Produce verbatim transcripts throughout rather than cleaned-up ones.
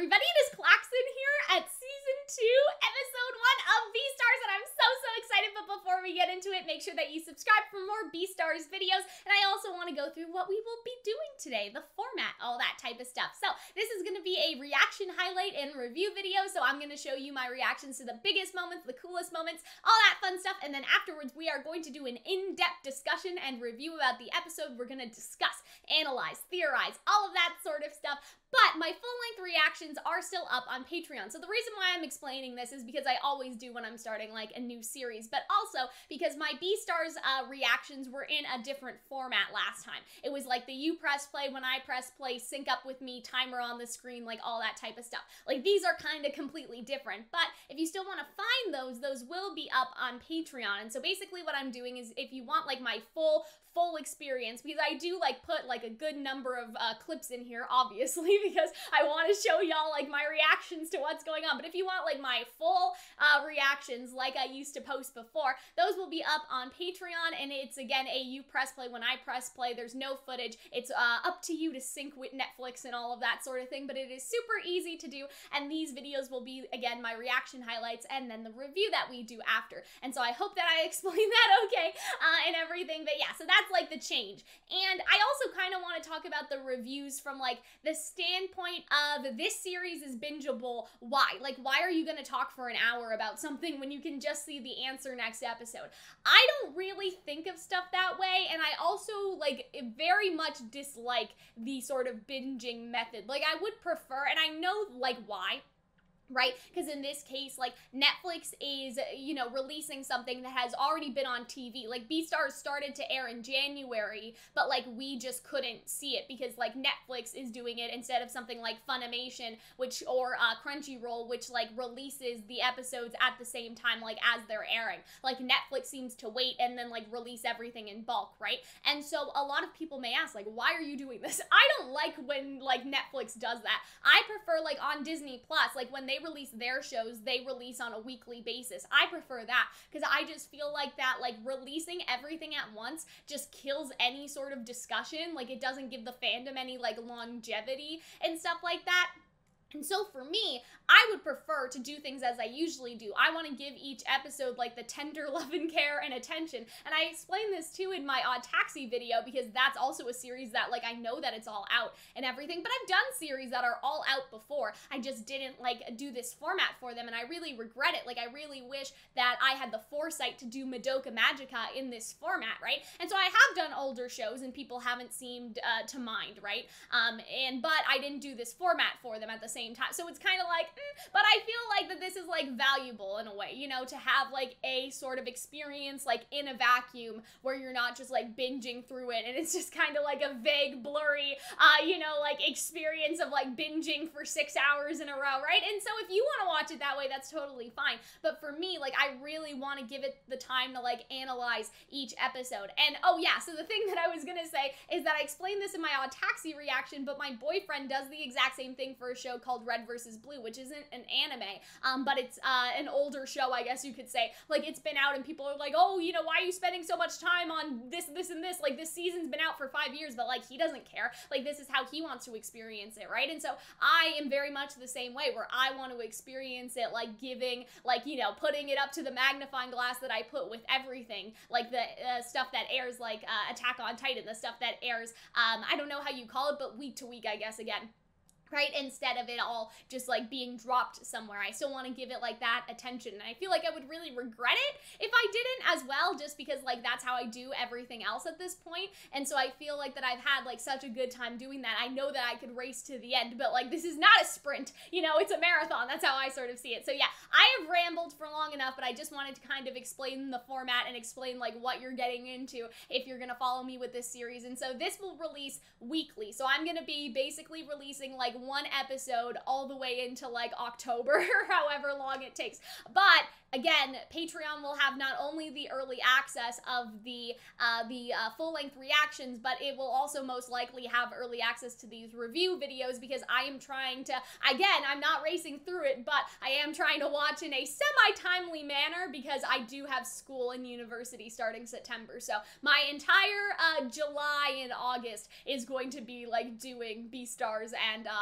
everybody, it is Calxiyn here at Season two, Episode one of Beastars, and I'm so, so excited, but before we get into it, make sure that you subscribe for more Beastars videos, and I also want to go through what we will be doing today, the format, all that type of stuff. So, this is going to be a reaction highlight and review video, so I'm going to show you my reactions to the biggest moments, the coolest moments, all that fun stuff, and then afterwards, we are going to do an in-depth discussion and review about the episode. We're going to discuss, analyze, theorize, all of that sort of stuff. But my full-length reactions are still up on Patreon. So the reason why I'm explaining this is because I always do when I'm starting like a new series, but also because my Beastars uh, reactions were in a different format last time. It was like the you press play, when I press play, sync up with me, timer on the screen, like all that type of stuff. Like these are kind of completely different, but if you still want to find those, those will be up on Patreon. And so basically what I'm doing is if you want like my full full experience, because I do like put like a good number of uh, clips in here, obviously, because I want to show y'all like my reactions to what's going on. But if you want like my full uh, reactions like I used to post before, those will be up on Patreon, and it's again a you press play, when I press play. There's no footage. It's uh, up to you to sync with Netflix and all of that sort of thing, but it is super easy to do, and these videos will be again my reaction highlights and then the review that we do after. And so I hope that I explained that okay uh, and everything, but yeah, so that's like the change. And I also kind of want to talk about the reviews from like the standpoint of this series is bingeable. Why? Like, why are you going to talk for an hour about something when you can just see the answer next episode? I don't really think of stuff that way, and I also like very much dislike the sort of binging method. Like, I would prefer, and I know like why, right? Because in this case, like, Netflix is, you know, releasing something that has already been on T V. Like, Beastars started to air in January, but, like, we just couldn't see it because, like, Netflix is doing it instead of something like Funimation, which, or uh, Crunchyroll, which, like, releases the episodes at the same time, like, as they're airing. Like, Netflix seems to wait and then, like, release everything in bulk, right? And so a lot of people may ask, like, why are you doing this? I don't like when, like, Netflix does that. I prefer, like, on Disney Plus, like, when they release their shows, they release on a weekly basis. I prefer that because I just feel like that, like, releasing everything at once just kills any sort of discussion. Like, it doesn't give the fandom any, like, longevity and stuff like that. And so for me, I would prefer to do things as I usually do. I want to give each episode like the tender love and care and attention. And I explained this too in my Odd Taxi video because that's also a series that like I know that it's all out and everything, but I've done series that are all out before. I just didn't like do this format for them, and I really regret it. Like, I really wish that I had the foresight to do Madoka Magica in this format, right? And so I have done older shows and people haven't seemed uh, to mind, right? Um, and but I didn't do this format for them at the same time. So it's kind of like, mm, but I feel like that this is like valuable in a way, you know, to have like a sort of experience like in a vacuum where you're not just like binging through it and it's just kind of like a vague, blurry, uh, you know, like experience of like binging for six hours in a row, right? And so if you want to watch it that way, that's totally fine. But for me, like, I really want to give it the time to like analyze each episode. And oh yeah, so the thing that I was gonna say is that I explained this in my Odd Taxi reaction, but my boyfriend does the exact same thing for a show called Red versus Blue, which isn't an anime, um, but it's uh, an older show, I guess you could say. Like, it's been out and people are like, oh, you know, why are you spending so much time on this, this, and this? Like, this season's been out for five years, but like, he doesn't care. Like, this is how he wants to experience it, right? And so I am very much the same way, where I want to experience it, like giving, like, you know, putting it up to the magnifying glass that I put with everything, like the uh, stuff that airs, like uh, Attack on Titan, the stuff that airs, um, I don't know how you call it, but week to week, I guess, again. Right? Instead of it all just like being dropped somewhere. I still want to give it like that attention. And I feel like I would really regret it if I didn't as well, just because like that's how I do everything else at this point. And so I feel like that I've had like such a good time doing that. I know that I could race to the end, but like this is not a sprint, you know, it's a marathon. That's how I sort of see it. So yeah, I have rambled for long enough, but I just wanted to kind of explain the format and explain like what you're getting into if you're gonna follow me with this series. And so this will release weekly. So I'm gonna be basically releasing like one episode all the way into like October or however long it takes. But again, Patreon will have not only the early access of the uh, the uh, full-length reactions, but it will also most likely have early access to these review videos because I am trying to, again, I'm not racing through it, but I am trying to watch in a semi-timely manner because I do have school and university starting September. So my entire uh, July and August is going to be like doing Beastars and uh,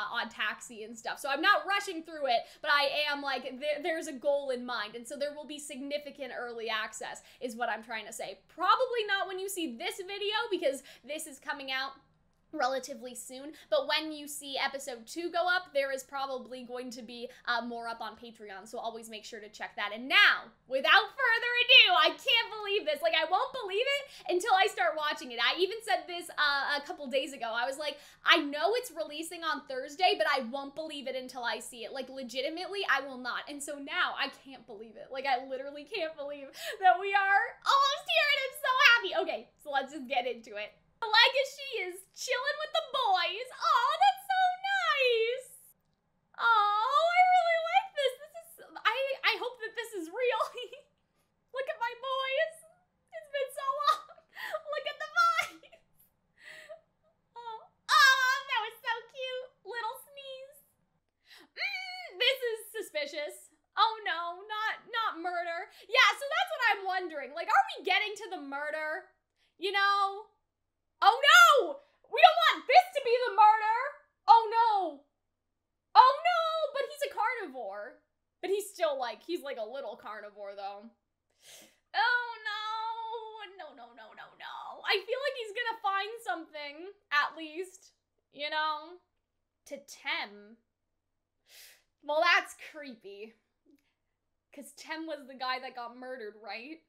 on Taxi and stuff. So I'm not rushing through it, but I am like, th there's a goal in mind. And so there will be significant early access is what I'm trying to say. Probably not when you see this video because this is coming out relatively soon, but when you see episode two go up, there is probably going to be uh, more up on Patreon, so always make sure to check that. And now, without further ado, I can't believe this. Like, I won't believe it until I start watching it. I even said this uh, a couple days ago. I was like, I know it's releasing on Thursday, but I won't believe it until I see it. Like, legitimately, I will not. And so now, I can't believe it. Like, I literally can't believe that we are almost here, and I'm so happy. Okay, so let's just get into it. Legacy is chilling with the boys. Oh, that's so nice. Oh, I really like this. This is, I, I hope that this is real. Look at my boys. It's been so long. Look at the boys. Oh, oh, that was so cute. Little sneeze. Mm, this is suspicious. Oh no, not, not murder. Yeah, so that's what I'm wondering. Like, are we getting to the murder? You know? Oh no! We don't want this to be the murder! Oh no! Oh no! But he's a carnivore. But he's still like, he's like a little carnivore though. Oh no! No, no, no, no, no. I feel like he's gonna find something, at least. You know? To Tem. Well, that's creepy. Because Tem was the guy that got murdered, right?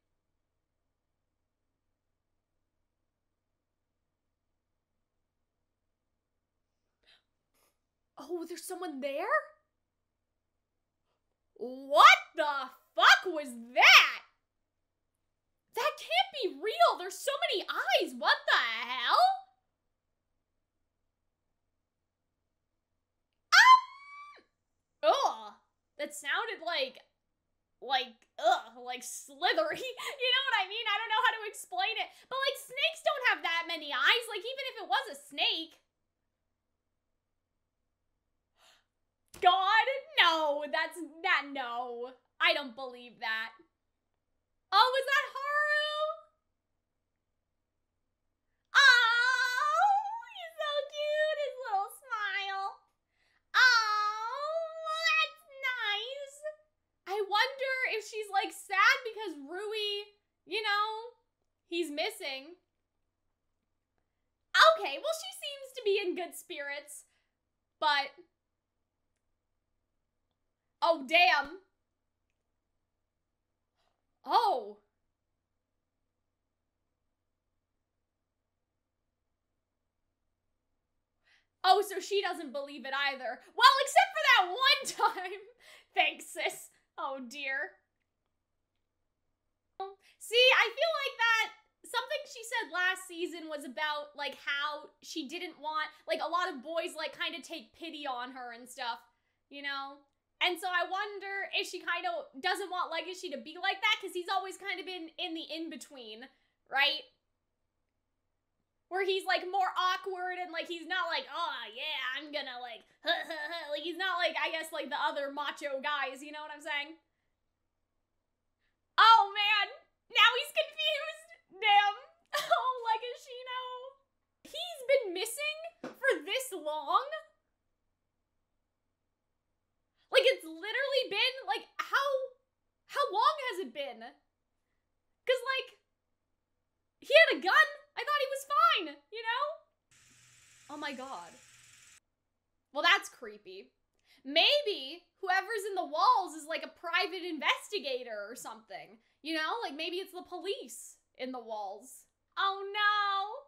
Oh, there's someone there? What the fuck was that? That can't be real. There's so many eyes. What the hell? Um, ugh. That sounded like, like, ugh, like slithery. You know what I mean? I don't know how to explain it. But like snakes don't have that many eyes. Like even if it was a snake. God, no, that's, that, no. I don't believe that. Oh, is that Haru? Oh, he's so cute, his little smile. Oh, that's nice. I wonder if she's like sad because Rui, you know, he's missing. Okay, well, she seems to be in good spirits, but... Oh, damn. Oh. Oh, so she doesn't believe it either. Well, except for that one time. Thanks, sis. Oh, dear. See, I feel like that something she said last season was about, like, how she didn't want, like, a lot of boys, like, kind of take pity on her and stuff, you know? And so I wonder if she kind of doesn't want Legacy to be like that, because he's always kind of been in the in-between, right? Where he's, like, more awkward and, like, he's not like, oh, yeah, I'm gonna, like, like, he's not, like, I guess, like, the other macho guys, you know what I'm saying? Oh, man! Now he's confused! Damn! Oh, Legacy, no. He's been missing for this long? Like, it's literally been, like, how, how long has it been? Because, like, he had a gun. I thought he was fine, you know? Oh my god. Well, that's creepy. Maybe whoever's in the walls is, like, a private investigator or something. You know? Like, maybe it's the police in the walls. Oh, no.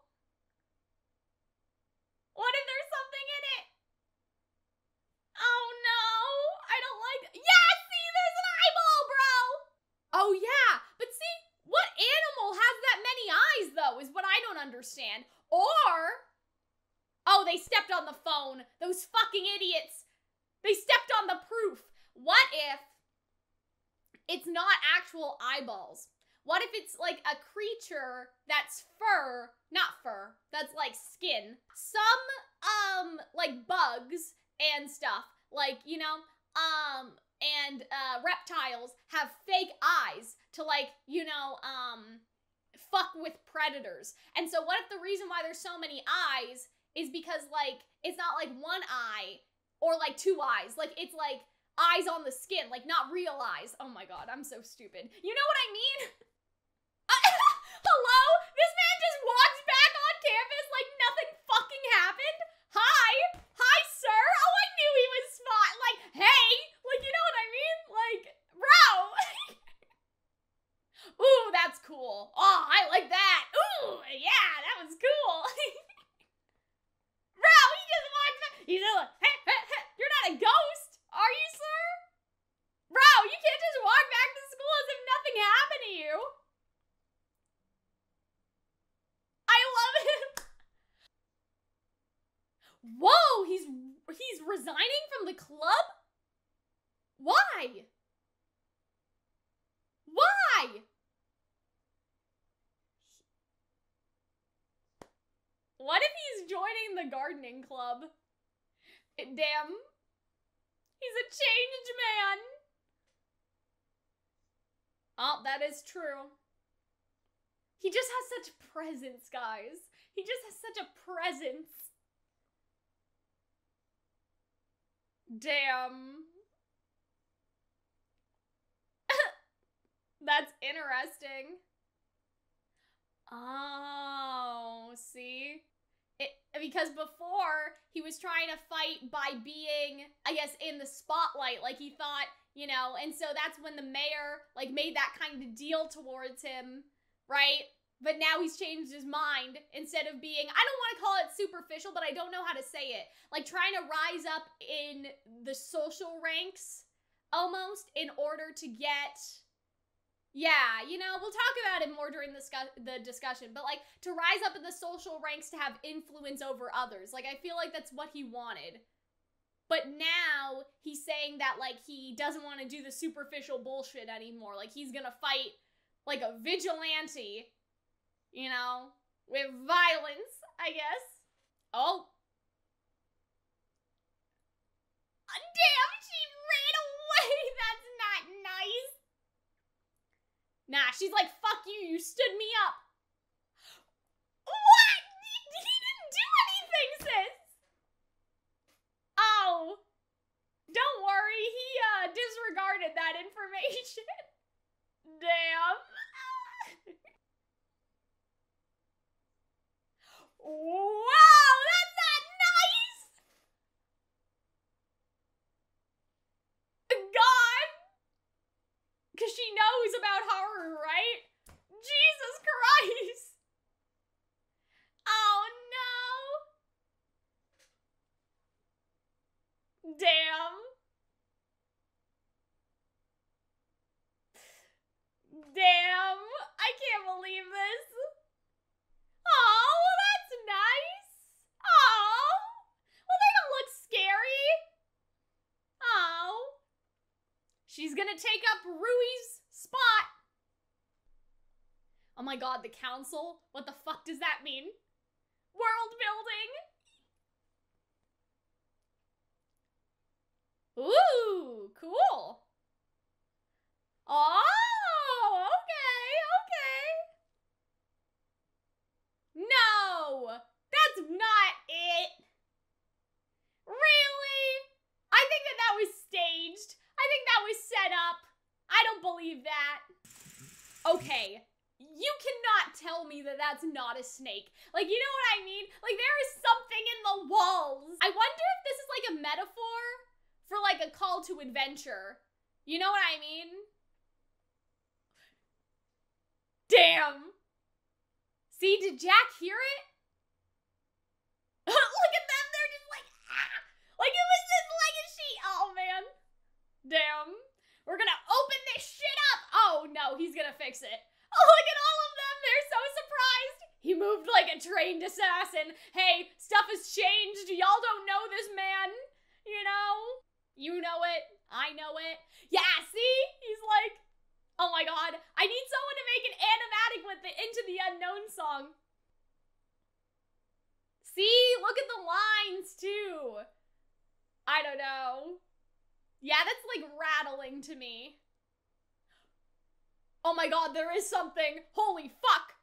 What if there's something in it? Oh, no. I don't like... Yeah, see, there's an eyeball, bro! Oh, yeah. But see, what animal has that many eyes, though, is what I don't understand. Or... Oh, they stepped on the phone. Those fucking idiots. They stepped on the proof. What if it's not actual eyeballs? What if it's, like, a creature that's fur, not fur, that's, like, skin? Some, um, like, bugs and stuff, like, you know, um, and, uh, reptiles have fake eyes to, like, you know, um, fuck with predators. And so what if the reason why there's so many eyes is because, like, it's not, like, one eye Or like two eyes. Like it's like eyes on the skin, like not real eyes. Oh my god, I'm so stupid. You know what I mean? Hello? This man just walked back on campus like nothing fucking happened? Hi? Hi, sir? Oh, I knew he was smart. Like, hey! Like, you know what I mean? Like, bro! Ooh, that's cool. Oh, I like that. Ooh, yeah, that was cool. Bro, he just walked back. He's like, hey, hey, hey, you're not a ghost, are you, sir? Bro, you can't just walk back to school as if nothing happened to you. I love him. Whoa, he's he's resigning from the club? Why? Why? What if he's joining the gardening club? Damn. He's a changed man. Oh, that is true. He just has such presence, guys. He just has such a presence. Damn. That's interesting. Oh, see? It, because before, he was trying to fight by being, I guess, in the spotlight. Like, he thought, you know, and so that's when the mayor, like, made that kind of deal towards him, right? But now he's changed his mind. Instead of being, I don't want to call it superficial, but I don't know how to say it. Like, trying to rise up in the social ranks, almost, in order to get... Yeah, you know, we'll talk about it more during the, the discussion, but, like, to rise up in the social ranks to have influence over others. Like, I feel like that's what he wanted. But now, he's saying that, like, he doesn't want to do the superficial bullshit anymore. Like, he's gonna fight, like, a vigilante, you know, with violence, I guess. Oh. Damn, she ran away! That's not nice! Nah, she's like, fuck you, you stood me up. What? He didn't do anything, sis. Oh. Don't worry, he, uh, disregarded that information. Damn. Wow, that's not nice. God. Because she knows about horror, right? Jesus Christ! Oh no! Damn. Damn. I can't believe this. Oh, well that's nice. Oh. Well, they don't look scary. Oh. She's gonna take up Rui's spot. Oh my god, the council? What the fuck does that mean? World building. Ooh, cool. Oh, okay, okay. No, that's not it. Really? I think that that was staged. I think that was set up. I don't believe that. Okay, you cannot tell me that that's not a snake. Like, you know what I mean? Like, there is something in the walls. I wonder if this is like a metaphor for like a call to adventure. You know what I mean? Damn. See, did Jack hear it? Look at them, they're just like, ah. Like it was just like a sheet. Oh, man. Damn. We're gonna open this shit up. Oh, no, he's gonna fix it. Oh, look at all of them. They're so surprised. He moved like a trained assassin. Hey, stuff has changed. Y'all don't know this man. You know? You know it. I know it. Yeah, see? He's like, oh my god. I need someone to make an animatic with the Into the Unknown song. See? Look at the lines, too. I don't know. Yeah, that's like rattling to me. Oh my god, there is something. Holy fuck.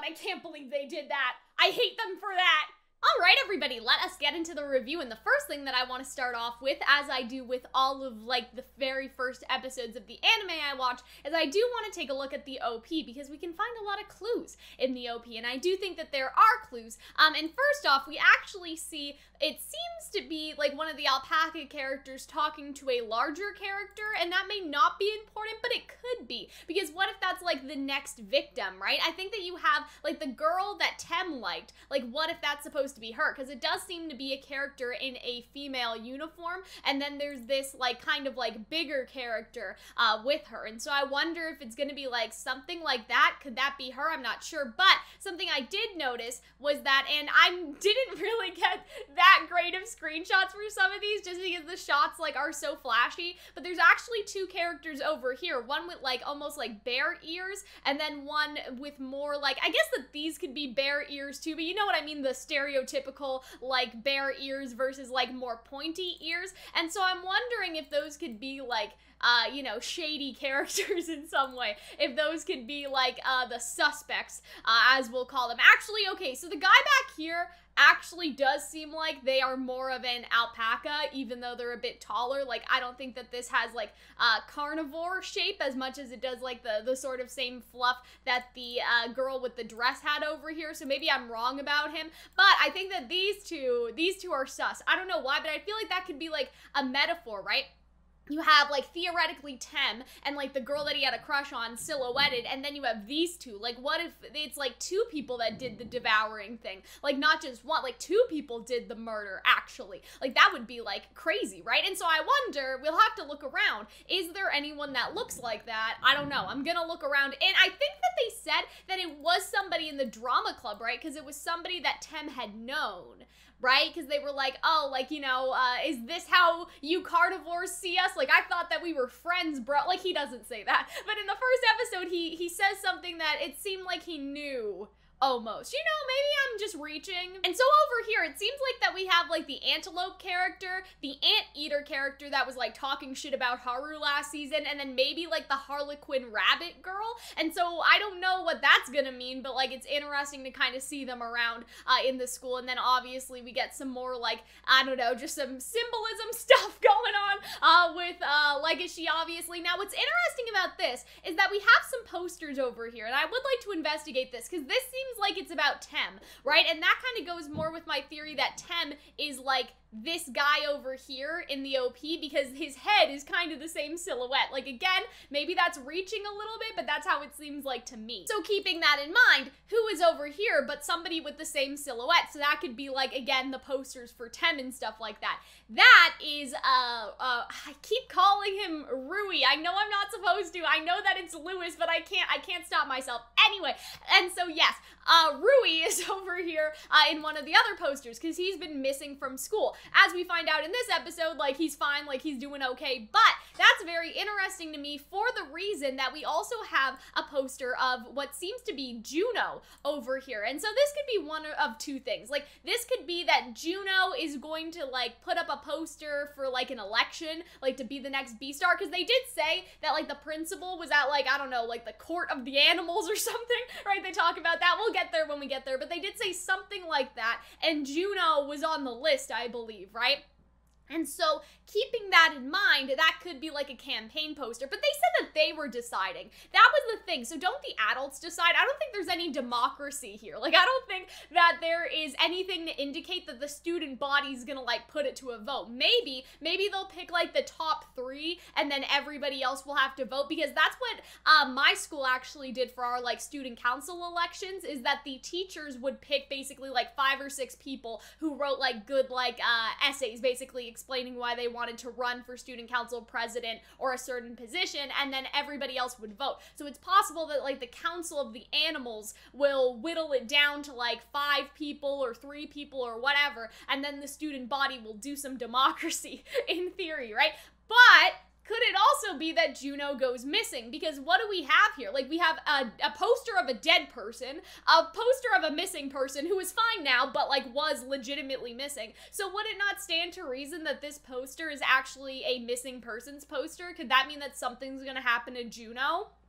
I can't believe they did that. I hate them for that. Alright everybody, let us get into the review, and the first thing that I want to start off with, as I do with all of like the very first episodes of the anime I watch, is I do want to take a look at the O P, because we can find a lot of clues in the O P, and I do think that there are clues. Um, and first off, we actually see, it seems to be like one of the alpaca characters talking to a larger character, and that may not be important, but it could be, because what if that's like the next victim, right? I think that you have like the girl that Tem liked, like what if that's supposed to be her, because it does seem to be a character in a female uniform, and then there's this like kind of like bigger character uh, with her, and so I wonder if it's gonna be like something like that. Could that be her? I'm not sure, but something I did notice was that, and I didn't really get that great of screenshots for some of these just because the shots like are so flashy, but there's actually two characters over here, one with like almost like bear ears, and then one with more like, I guess that these could be bear ears too, but you know what I mean, the stereotypical like bear ears versus like more pointy ears. And so I'm wondering if those could be like uh, you know, shady characters in some way, if those could be like uh, the suspects, uh, as we'll call them. Actually, okay, so the guy back here actually does seem like they are more of an alpaca, even though they're a bit taller. Like, I don't think that this has like uh, carnivore shape as much as it does like the, the sort of same fluff that the uh, girl with the dress had over here, so maybe I'm wrong about him, but I think that these two, these two are sus. I don't know why, but I feel like that could be like a metaphor, right? You have, like, theoretically Tem and, like, the girl that he had a crush on silhouetted, and then you have these two. Like, what if it's, like, two people that did the devouring thing? Like, not just one. Like, two people did the murder, actually. Like, that would be, like, crazy, right? And so I wonder, we'll have to look around. Is there anyone that looks like that? I don't know. I'm gonna look around, and I think that they said that it was somebody in the drama club, right? Because it was somebody that Tem had known, right? Because they were like, oh, like, you know, uh, is this how you carnivores see us? Like, I thought that we were friends, bro. Like, he doesn't say that. But in the first episode, he, he says something that it seemed like he knew. Almost. You know, maybe I'm just reaching. And so over here, it seems like that we have, like, the antelope character, the anteater character that was, like, talking shit about Haru last season, and then maybe, like, the Harlequin rabbit girl. And so I don't know what that's gonna mean, but, like, it's interesting to kind of see them around uh, in the school. And then obviously we get some more, like, I don't know, just some symbolism stuff going on uh, with uh, Legacy, obviously. Now, what's interesting about this is that we have some posters over here, and I would like to investigate this, because this seems like it's about Tem, right? And that kind of goes more with my theory that Tem is like this guy over here in the O P, because his head is kind of the same silhouette. Like, again, maybe that's reaching a little bit, but that's how it seems like to me. So keeping that in mind, who is over here but somebody with the same silhouette? So that could be like, again, the posters for Tem and stuff like that. That is, uh, uh, I keep calling him Rui. I know I'm not supposed to. I know that it's Lewis, but I can't, I can't stop myself. Anyway, and so yes, uh, Rui is over here uh, in one of the other posters, because he's been missing from school. As we find out in this episode, like, he's fine, like, he's doing okay, but that's very interesting to me for the reason that we also have a poster of what seems to be Juno over here. And so this could be one of two things. Like, this could be that Juno is going to, like, put up a poster for, like, an election, like, to be the next Beastar, because they did say that, like, the principal was at, like, I don't know, like, the court of the animals or something, right? They talk about that. We'll get there when we get there, but they did say something like that, and Juno was on the list, I believe, right? And so, keeping that in mind, that could be like a campaign poster, but they said that they were deciding. That was the thing. So don't the adults decide? I don't think there's any democracy here. Like, I don't think that there is anything to indicate that the student body's gonna, like, put it to a vote. Maybe, maybe they'll pick, like, the top three, and then everybody else will have to vote, because that's what uh, my school actually did for our, like, student council elections, is that the teachers would pick, basically, like, five or six people who wrote, like, good, like, uh, essays, basically, explaining why they wanted to run for student council president or a certain position, and then everybody else would vote. So it's possible that, like, the council of the animals will whittle it down to, like, five people or three people or whatever, and then the student body will do some democracy in theory, right? But could it also be that Juno goes missing? Because what do we have here? Like, we have a, a poster of a dead person, a poster of a missing person who is fine now, but, like, was legitimately missing. So would it not stand to reason that this poster is actually a missing persons poster? Could that mean that something's gonna happen to Juno?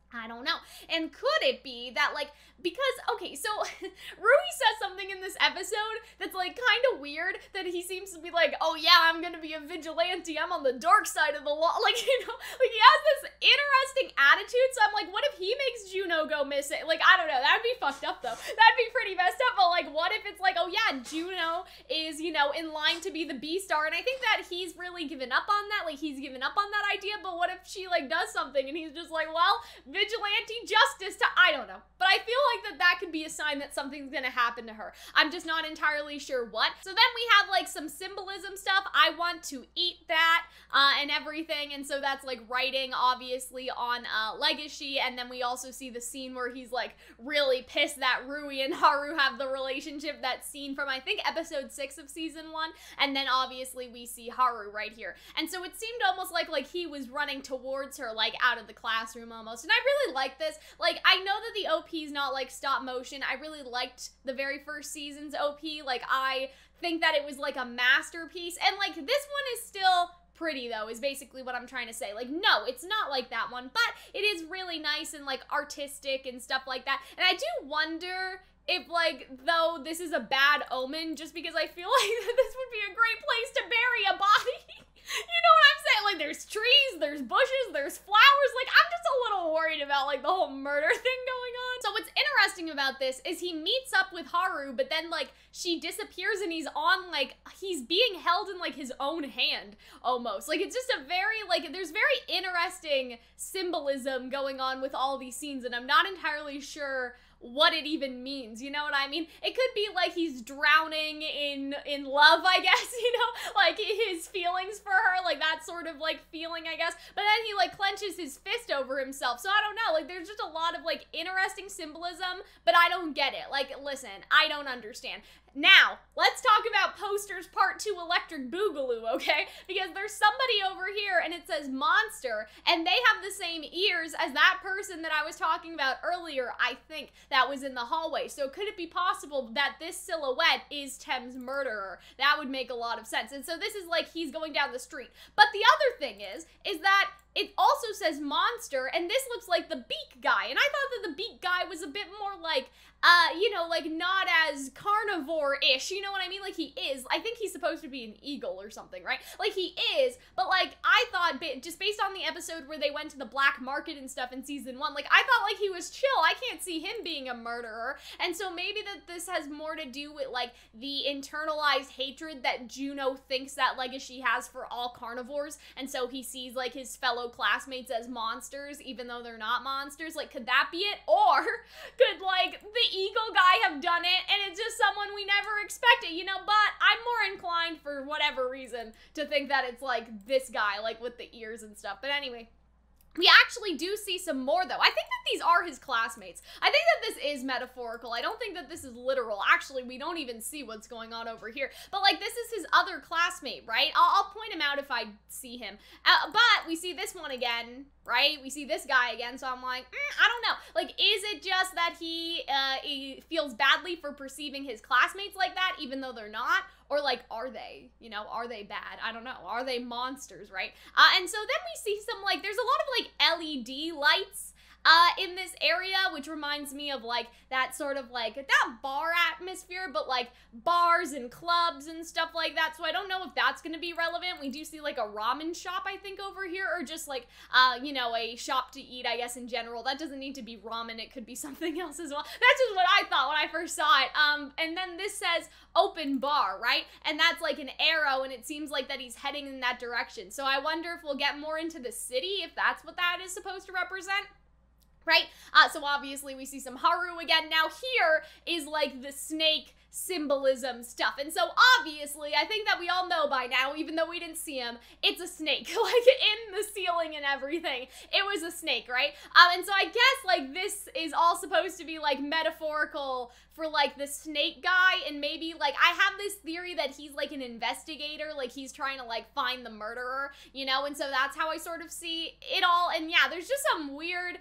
I don't know. And could it be that, like, because, okay, so Rui says something in this episode that's, like, kind of weird, that he seems to be like, oh yeah, I'm gonna be a vigilante, I'm on the dark side of the law, like, you know, like, he has this interesting attitude, so I'm like, what if he makes Juno go missing? Like, I don't know, that'd be fucked up, though. That'd be pretty messed up, but, like, what if it's like, oh yeah, Juno is, you know, in line to be the Beastar, and I think that he's really given up on that, like, he's given up on that idea, but what if she, like, does something, and he's just like, well, vigilante justice to, I don't know. But I feel like that that could be a sign that something's gonna happen to her. I'm just not entirely sure what. So then we have like some symbolism stuff. I want to eat that uh, and everything. And so that's like writing obviously on uh, Legacy. And then we also see the scene where he's like really pissed that Rui and Haru have the relationship, that scene from I think episode six of season one. And then obviously we see Haru right here. And so it seemed almost like like he was running towards her, like out of the classroom almost. And I really like this. Like, I know that the O P is not like stop motion. I really liked the very first season's O P. Like, I think that it was like a masterpiece. And like, this one is still pretty though, is basically what I'm trying to say. Like, no, it's not like that one, but it is really nice and like artistic and stuff like that. And I do wonder if, like, though this is a bad omen, just because I feel like this would be a great place to bury a body. You know what I'm saying? Like, there's trees, there's bushes, there's flowers. Like, I'm just a little worried about, like, the whole murder thing going on. So what's interesting about this is he meets up with Haru, but then, like, she disappears and he's on, like, he's being held in, like, his own hand, almost. Like, it's just a very, like, there's very interesting symbolism going on with all these scenes, and I'm not entirely sure what it even means, you know what I mean? It could be like he's drowning in in love, I guess, you know, like his feelings for her, like that sort of like feeling, I guess, but then he like clenches his fist over himself, so I don't know, like there's just a lot of like interesting symbolism, but I don't get it. Like, listen, I don't understand. Now, let's talk about posters part two Electric Boogaloo, okay? Because there's somebody over here and it says monster, and they have the same ears as that person that I was talking about earlier, I think, that was in the hallway. So could it be possible that this silhouette is Tem's murderer? That would make a lot of sense. And so this is like he's going down the street. But the other thing is, is that it also says monster, and this looks like the beak guy, and I thought that the beak guy was a bit more like, uh, you know, like not as carnivore-ish, you know what I mean? Like he is, I think he's supposed to be an eagle or something, right? Like he is, but like I thought, just based on the episode where they went to the black market and stuff in season one, like I thought like he was chill. I can't see him being a murderer, and so maybe that this has more to do with like the internalized hatred that Juno thinks that Legacy has for all carnivores, and so he sees like his fellow classmates as monsters, even though they're not monsters. Like, could that be it? Or could like the eagle guy have done it and it's just someone we never expected, you know? But I'm more inclined, for whatever reason, to think that it's like this guy, like with the ears and stuff. But anyway, we actually do see some more, though. I think that these are his classmates. I think that this is metaphorical. I don't think that this is literal. Actually, we don't even see what's going on over here. But, like, this is his other classmate, right? I'll, I'll point him out if I see him. Uh, but we see this one again, right? We see this guy again, so I'm like, mm, I don't know. Like, is it just that he, uh, he feels badly for perceiving his classmates like that, even though they're not? Or, like, are they? You know, are they bad? I don't know. Are they monsters, right? Uh, and so then we see some, like, there's a lot of, like, L E D lights uh, in this area, which reminds me of, like, that sort of, like, not bar atmosphere, but, like, bars and clubs and stuff like that. So I don't know if that's going to be relevant. We do see, like, a ramen shop, I think, over here, or just, like, uh, you know, a shop to eat, I guess, in general. That doesn't need to be ramen. It could be something else as well. That's just what I thought when I first saw it. Um, and then this says open bar, right? And that's, like, an arrow, and it seems like that he's heading in that direction. So I wonder if we'll get more into the city, if that's what that is supposed to represent. Right? Uh, so obviously we see some Haru again. Now here is like the snake symbolism stuff. And so obviously, I think that we all know by now, even though we didn't see him, it's a snake. Like in the ceiling and everything, it was a snake, right? Um, and so I guess like this is all supposed to be like metaphorical for like the snake guy, and maybe like I have this theory that he's like an investigator, like he's trying to like find the murderer, you know? And so that's how I sort of see it all. And yeah, there's just some weird stuff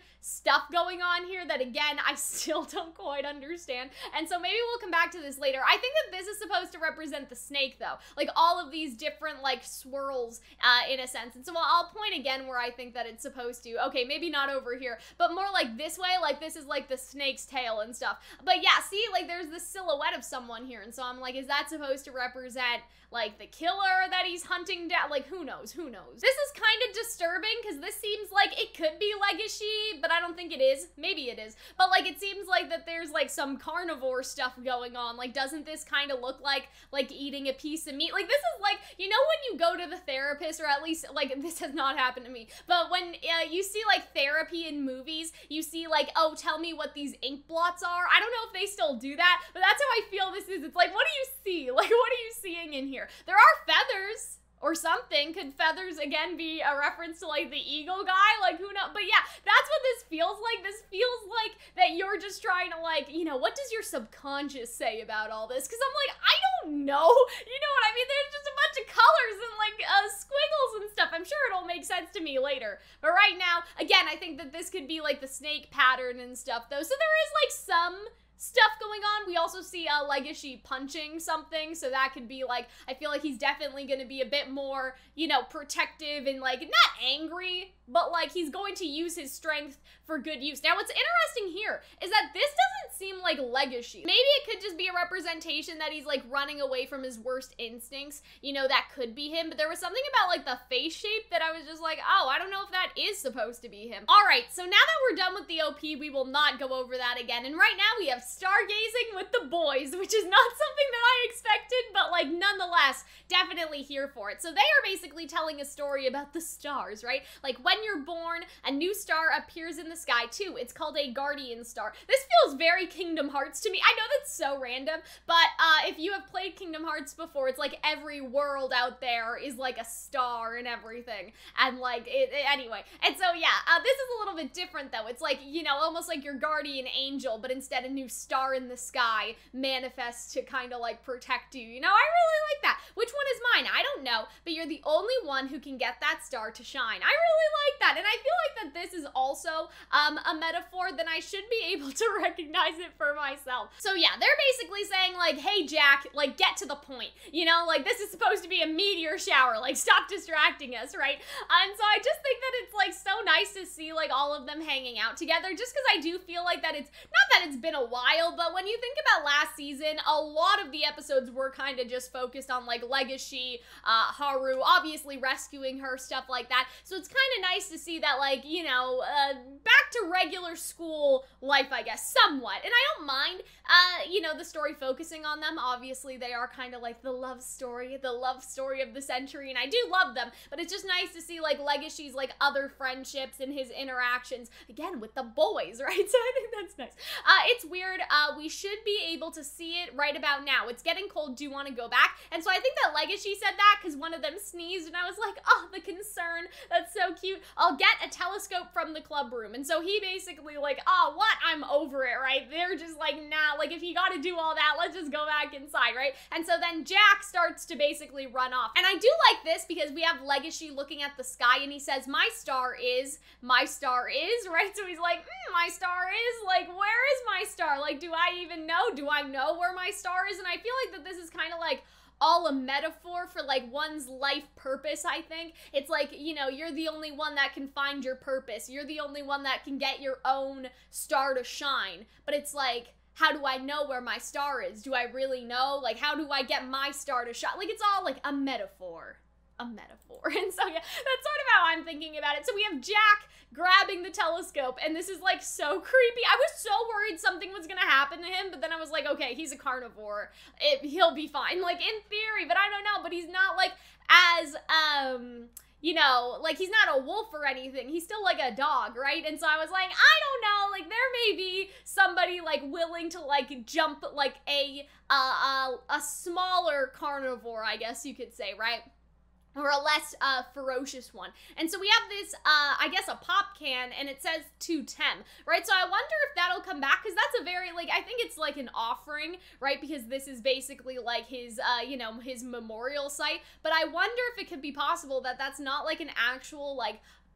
stuff going on here that, again, I still don't quite understand. And so maybe we'll come back to this later. I think that this is supposed to represent the snake, though. Like, all of these different, like, swirls, uh, in a sense. And so I'll point again where I think that it's supposed to. Okay, maybe not over here, but more like this way. Like, this is, like, the snake's tail and stuff. But yeah, see, like, there's this silhouette of someone here. And so I'm like, is that supposed to represent, like, the killer that he's hunting down? Like, who knows? Who knows? This is kind of disturbing because this seems like it could be Legacy, but I don't think it is. Maybe it is. But, like, it seems like that there's, like, some carnivore stuff going on. Like, doesn't this kind of look like, like, eating a piece of meat? Like, this is like, you know when you go to the therapist, or at least, like, this has not happened to me, but when uh, you see, like, therapy in movies, you see, like, oh, tell me what these ink blots are. I don't know if they still do that, but that's how I feel this is. It's like, what do you see? Like, what are you seeing in here? There are feathers. Or something. Could feathers, again, be a reference to, like, the eagle guy? Like, who knows? But yeah, that's what this feels like. This feels like that you're just trying to, like, you know, what does your subconscious say about all this? Because I'm like, I don't know. You know what I mean? There's just a bunch of colors and, like, uh, squiggles and stuff. I'm sure it'll make sense to me later. But right now, again, I think that this could be, like, the snake pattern and stuff, though. So there is, like, some stuff going on. We also see uh, Legacy punching something, so that could be like, I feel like he's definitely going to be a bit more, you know, protective and like, not angry, but like he's going to use his strength for good use. Now what's interesting here is that this doesn't seem like Legacy. Maybe it could just be a representation that he's like running away from his worst instincts, you know, that could be him, but there was something about like the face shape that I was just like, oh, I don't know if that is supposed to be him. Alright, so now that we're done with the O P, we will not go over that again, and right now we have stargazing with the boys, which is not something that I expected, but like nonetheless, definitely here for it. So they are basically telling a story about the stars, right? Like when you're born, a new star appears in the sky too. It's called a guardian star. This feels very Kingdom Hearts to me. I know that's so random, but uh, if you have played Kingdom Hearts before, it's like every world out there is like a star and everything, and like, it, it, anyway. And so yeah, uh, this is a little bit different though. It's like, you know, almost like your guardian angel, but instead a new star in the sky manifests to kind of like protect you. You know, I really like that. Which one is mine? I don't know, but you're the only one who can get that star to shine. I really like that, and I feel like that this is also um, a metaphor that I should be able to recognize it for myself. So yeah, they're basically saying like, hey Jack, like get to the point, you know, like this is supposed to be a meteor shower, like stop distracting us, right? And so I just think that it's like so nice to see like all of them hanging out together, just because I do feel like that it's, not that it's been a while, but when you think about last season, a lot of the episodes were kind of just focused on like Legacy, uh, Haru, obviously rescuing her, stuff like that. So it's kind of nice to see that like, you know, uh, back to regular school life, I guess, somewhat. And I don't mind, uh, you know, the story focusing on them. Obviously, they are kind of like the love story, the love story of the century, and I do love them, but it's just nice to see like Legacy's like other friendships and his interactions, again, with the boys, right? So I think that's nice. Uh, it's weird. Uh, we should be able to see it right about now. It's getting cold. Do you want to go back? And so I think that Legacy said that because one of them sneezed, and I was like, oh, the concern. That's so cute. I'll get a telescope from the club room. And so he basically like, oh, what? I'm over it, right? They're just like, nah, like if you got to do all that, let's just go back inside, right? And so then Jack starts to basically run off. And I do like this because we have Legacy looking at the sky, and he says, my star is, my star is, right? So he's like, mm, my star is, like, where is my star? Like, do I even know? Do I know where my star is? And I feel like that this is kind of like all a metaphor for like one's life purpose, I think. It's like, you know, you're the only one that can find your purpose. You're the only one that can get your own star to shine. But it's like, how do I know where my star is? Do I really know? Like, how do I get my star to shine? Like, it's all like a metaphor. A metaphor. And so yeah, that's sort of how I'm thinking about it. So we have Jack grabbing the telescope, and this is like so creepy. I was so worried something was gonna happen to him, but then I was like, okay, he's a carnivore. It, he'll be fine, like in theory, but I don't know, but he's not like as, um, you know, like he's not a wolf or anything. He's still like a dog, right? And so I was like, I don't know, like there may be somebody like willing to like jump like a, uh, uh, a smaller carnivore, I guess you could say, right? Or a less uh, ferocious one. And so we have this, uh, I guess, a pop can, and it says to Tem, right? So I wonder if that'll come back, because that's a very, like, I think it's like an offering, right? Because this is basically like his, uh, you know, his memorial site. But I wonder if it could be possible that that's not like an actual, like,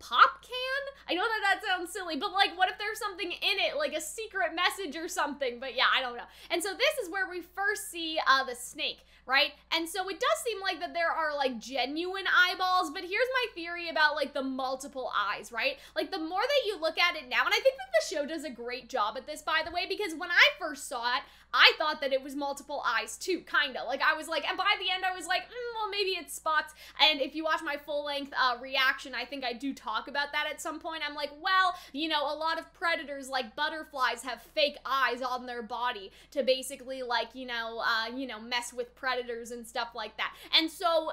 pop can? I know that that sounds silly, but like, what if there's something in it, like a secret message or something? But yeah, I don't know. And so this is where we first see uh, the snake, right? And so it does seem like that there are like genuine eyeballs, but here's my theory about like the multiple eyes, right? Like the more that you look at it now, and I think that the show does a great job at this, by the way, because when I first saw it, I thought that it was multiple eyes too, kinda. Like I was like, and by the end I was like, mm, well maybe it's spots. And if you watch my full length uh, reaction, I think I do talk about that at some point. I'm like, well, you know, a lot of predators like butterflies have fake eyes on their body to basically like, you know, uh, you know, mess with predators and stuff like that. And so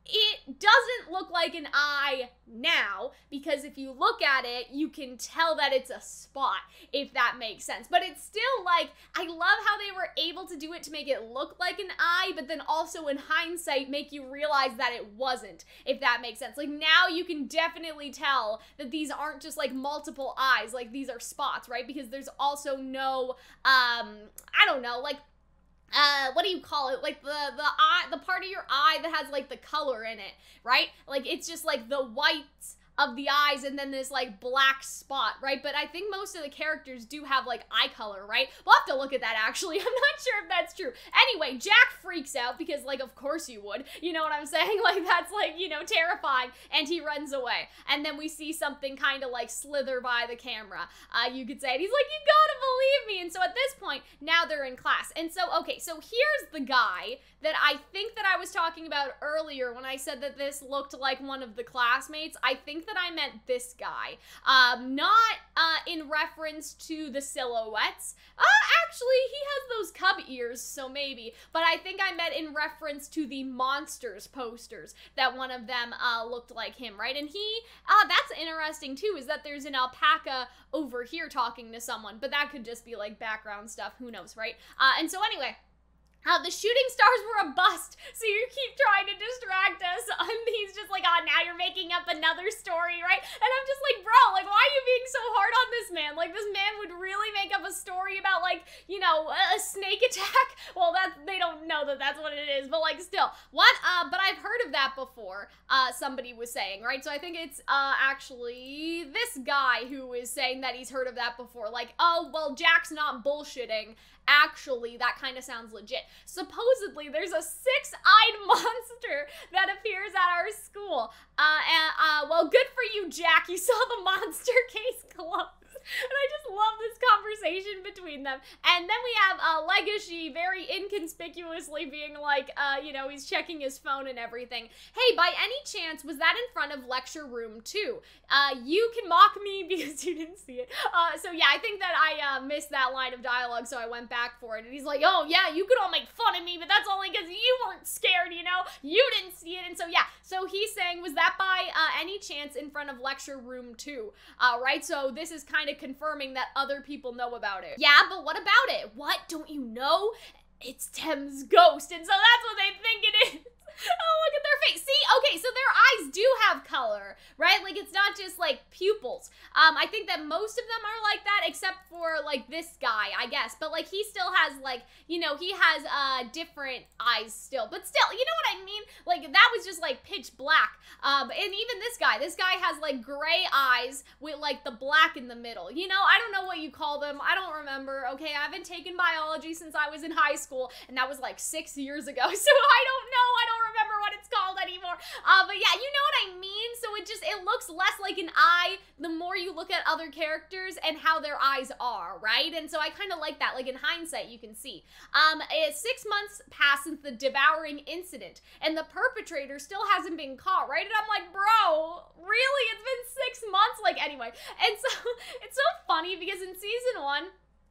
it doesn't look like an eye now, because if you look at it, you can tell that it's a spot, if that makes sense. But it's still like, I love how they were able to do it to make it look like an eye, but then also in hindsight make you realize that it wasn't, if that makes sense. Like now you can definitely tell that these aren't just like multiple eyes, like these are spots, right? Because there's also no, um, I don't know, like, uh, what do you call it? Like the, the eye, the part of your eye that has like the color in it, right? Like it's just like the whites of the eyes and then this like black spot, right? But I think most of the characters do have like eye color, right? We'll have to look at that actually. I'm not sure if that's true. Anyway, Jack freaks out because like, of course you would. You know what I'm saying? Like that's like, you know, terrifying. And he runs away. And then we see something kind of like slither by the camera, uh, you could say. And he's like, you gotta believe me. And so at this point, now they're in class. And so, okay, so here's the guy that I think that I was talking about earlier when I said that this looked like one of the classmates. I think that I meant this guy, um, not uh, in reference to the silhouettes. Uh, actually, he has those cub ears, so maybe, but I think I meant in reference to the monsters posters, that one of them uh, looked like him, right? And he, uh, that's interesting too, is that there's an alpaca over here talking to someone, but that could just be like background stuff, who knows, right? Uh, and so anyway, Uh, the shooting stars were a bust, so you keep trying to distract us, and he's just like, oh, now you're making up another story, right? And I'm just like, bro, like, why are you being so hard on this man? Like, this man would really make up a story about, like, you know, a snake attack? Well, that, they don't know that that's what it is, but, like, still. What? Uh, but I've heard of that before, uh, somebody was saying, right? So I think it's, uh, actually this guy who is saying that he's heard of that before. Like, oh, well, Jack's not bullshitting. Actually, that kind of sounds legit. Supposedly, there's a six-eyed monster that appears at our school. Uh, and, uh, well, good for you, Jack. You saw the monster case close. And I just love this conversation between them. And then we have uh, Legacy very inconspicuously being like, uh, you know, he's checking his phone and everything. Hey, by any chance, was that in front of lecture room two? Uh, you can mock me because you didn't see it. Uh, so yeah, I think that I uh, missed that line of dialogue, so I went back for it. And he's like, oh yeah, you could all make fun of me, but that's only because you weren't scared, you know? You didn't see it. And so yeah, so he's saying, was that by uh, any chance in front of lecture room two? Uh, right, so this is kind of confirming that other people know about it. Yeah, but what about it? What? Don't you know? It's Tem's ghost, and so that's what they think it is. Oh, look at their face. See? Okay, so their eyes do have color, right? Like, it's not just, like, pupils. Um, I think that most of them are like that, except for, like, this guy, I guess. But, like, he still has, like, you know, he has, uh, different eyes still. But still, you know what I mean? Like, that was just, like, pitch black. Um, and even this guy, this guy has, like, gray eyes with, like, the black in the middle. You know, I don't know what you call them. I don't remember, okay? I haven't taken biology since I was in high school, and that was, like, six years ago. So I don't know. I don't remember what it's called anymore. Uh, but yeah, you know what I mean? So it just, it looks less like an eye the more you look at other characters and how their eyes are, right? And so I kind of like that. Like, in hindsight, you can see. Um, it's six months passed since the devouring incident, and the perpetrator still hasn't been caught, right? And I'm like, bro, really? It's been six months? Like, anyway. And so, it's so funny because in season one,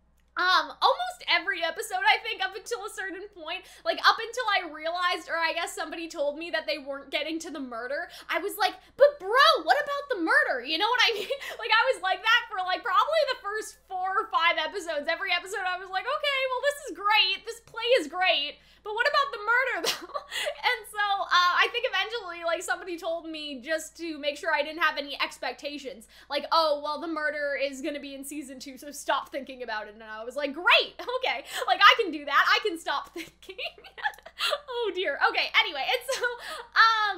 Um, almost every episode, I think, up until a certain point, like, up until I realized, or I guess somebody told me that they weren't getting to the murder, I was like, but bro, what about the murder? You know what I mean? Like, I was like that for, like, probably the first four or five episodes. Every episode, I was like, okay, well, this is great. This play is great. But what about the murder, though? And so, uh, I think eventually, like, somebody told me just to make sure I didn't have any expectations. Like, oh, well, the murder is gonna be in season two, so stop thinking about it. And I was like, great, okay. Like, I can do that. I can stop thinking. Oh, dear. Okay, anyway, and so, um...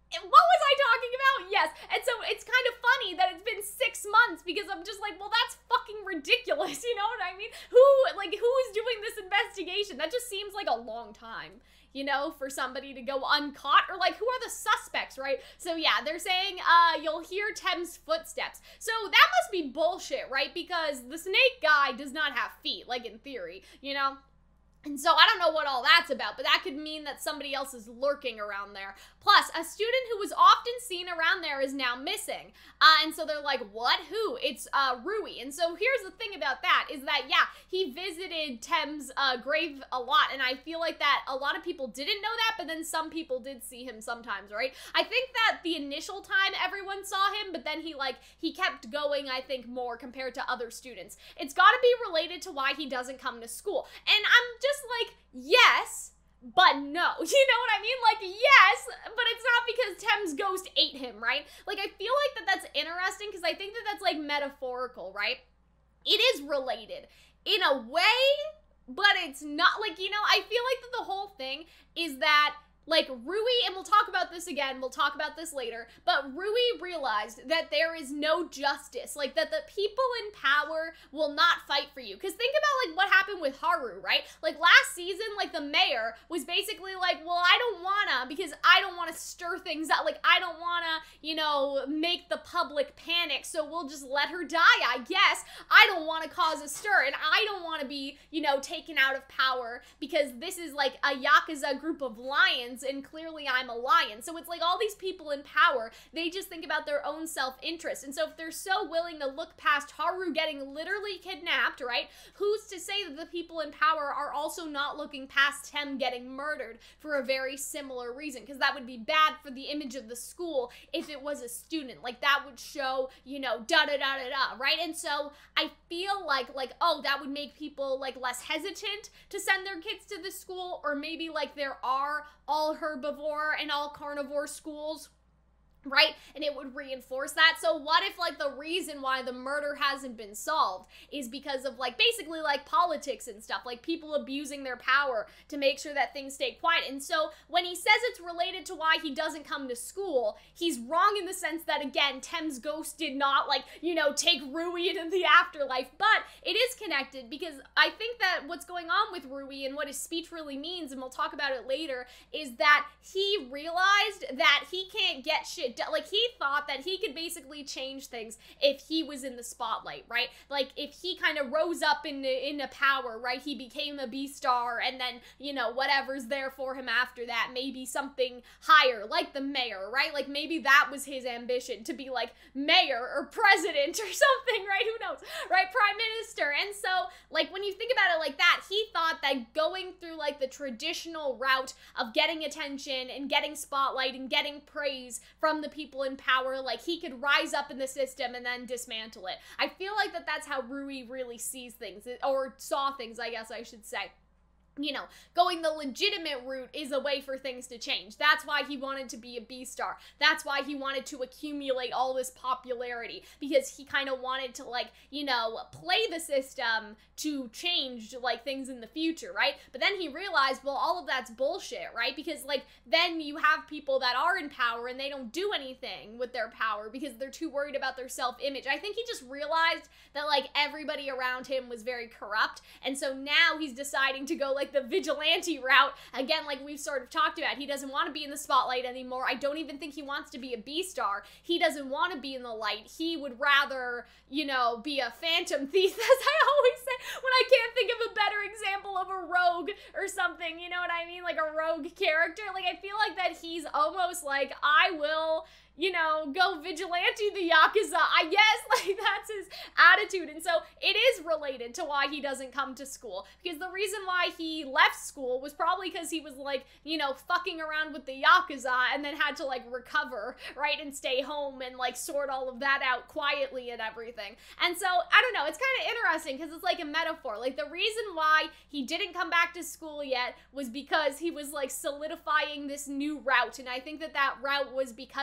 What was I talking about? Yes. And so it's kind of funny that it's been six months because I'm just like, well, that's fucking ridiculous. You know what I mean? Who, like, who is doing this investigation? That just seems like a long time, you know, for somebody to go uncaught, or like, who are the suspects, right? So yeah, they're saying, uh, you'll hear Tem's footsteps. So that must be bullshit, right? Because the snake guy does not have feet, like in theory, you know? And so I don't know what all that's about, but that could mean that somebody else is lurking around there. Plus, a student who was often seen around there is now missing. Uh, and so they're like, what? Who? It's uh, Rui. And so here's the thing about that, is that, yeah, he visited Tem's uh, grave a lot. And I feel like that a lot of people didn't know that, but then some people did see him sometimes, right? I think that the initial time everyone saw him, but then he, like, he kept going, I think, more compared to other students. It's got to be related to why he doesn't come to school. And I'm just Just like, yes, but no. You know what I mean? Like, yes, but it's not because Tem's ghost ate him, right? Like, I feel like that that's interesting because I think that that's, like, metaphorical, right? It is related in a way, but it's not, like, you know, I feel like that the whole thing is that, like, Rui, and we'll talk about this again, we'll talk about this later, but Rui realized that there is no justice, like, that the people in power will not fight for you. Because think about, like, what happened with Haru, right? Like, last season, like, the mayor was basically like, well, I don't wanna, because I don't wanna stir things up, like, I don't wanna, you know, make the public panic, so we'll just let her die, I guess. I don't wanna cause a stir, and I don't wanna be, you know, taken out of power, because this is, like, a Yakuza group of lions, and clearly I'm a lion. So it's like all these people in power, they just think about their own self-interest. And so if they're so willing to look past Haru getting literally kidnapped, right, who's to say that the people in power are also not looking past Tem getting murdered for a very similar reason? Because that would be bad for the image of the school if it was a student. Like, that would show, you know, da-da-da-da-da, right? And so I feel like, like, oh, that would make people, like, less hesitant to send their kids to the school, or maybe, like, there are all herbivore and all carnivore schools, right? And it would reinforce that. So what if, like, the reason why the murder hasn't been solved is because of, like, basically, like, politics and stuff, like people abusing their power to make sure that things stay quiet. And so when he says it's related to why he doesn't come to school, he's wrong in the sense that, again, Tem's ghost did not, like, you know, take Rui into the afterlife, but it is connected, because I think that what's going on with Rui and what his speech really means, and we'll talk about it later, is that he realized that he can't get shit done. Like, he thought that he could basically change things if he was in the spotlight, right? Like, if he kind of rose up in into power, right? He became a Beastar, and then, you know, whatever's there for him after that, maybe something higher, like the mayor, right? Like, maybe that was his ambition, to be, like, mayor or president or something, right? Who knows, right? Prime minister. And so, like, when you think about it like that, he thought that going through, like, the traditional route of getting attention and getting spotlight and getting praise from the people in power, like, he could rise up in the system and then dismantle it. I feel like that that's how Rui really sees things, or saw things, I guess I should say. You know, going the legitimate route is a way for things to change. That's why he wanted to be a Beastar. That's why he wanted to accumulate all this popularity, because he kind of wanted to, like, you know, play the system to change, like, things in the future, right? But then he realized, well, all of that's bullshit, right? Because, like, then you have people that are in power and they don't do anything with their power because they're too worried about their self-image. I think he just realized that, like, everybody around him was very corrupt, and so now he's deciding to go, like, the vigilante route. Again, like we've sort of talked about, he doesn't want to be in the spotlight anymore. I don't even think he wants to be a Beastar. He doesn't want to be in the light. He would rather, you know, be a phantom thief, as I always say, when I can't think of a better example of a rogue or something, you know what I mean? Like a rogue character. Like, I feel like that he's almost like, I will, you know, go vigilante the Yakuza, I guess. Like, that's his attitude. And so it is related to why he doesn't come to school, because the reason why he left school was probably because he was, like, you know, fucking around with the Yakuza and then had to, like, recover, right, and stay home and, like, sort all of that out quietly and everything. And so, I don't know, it's kind of interesting because it's like a metaphor. Like, the reason why he didn't come back to school yet was because he was, like, solidifying this new route, and I think that that route was because of this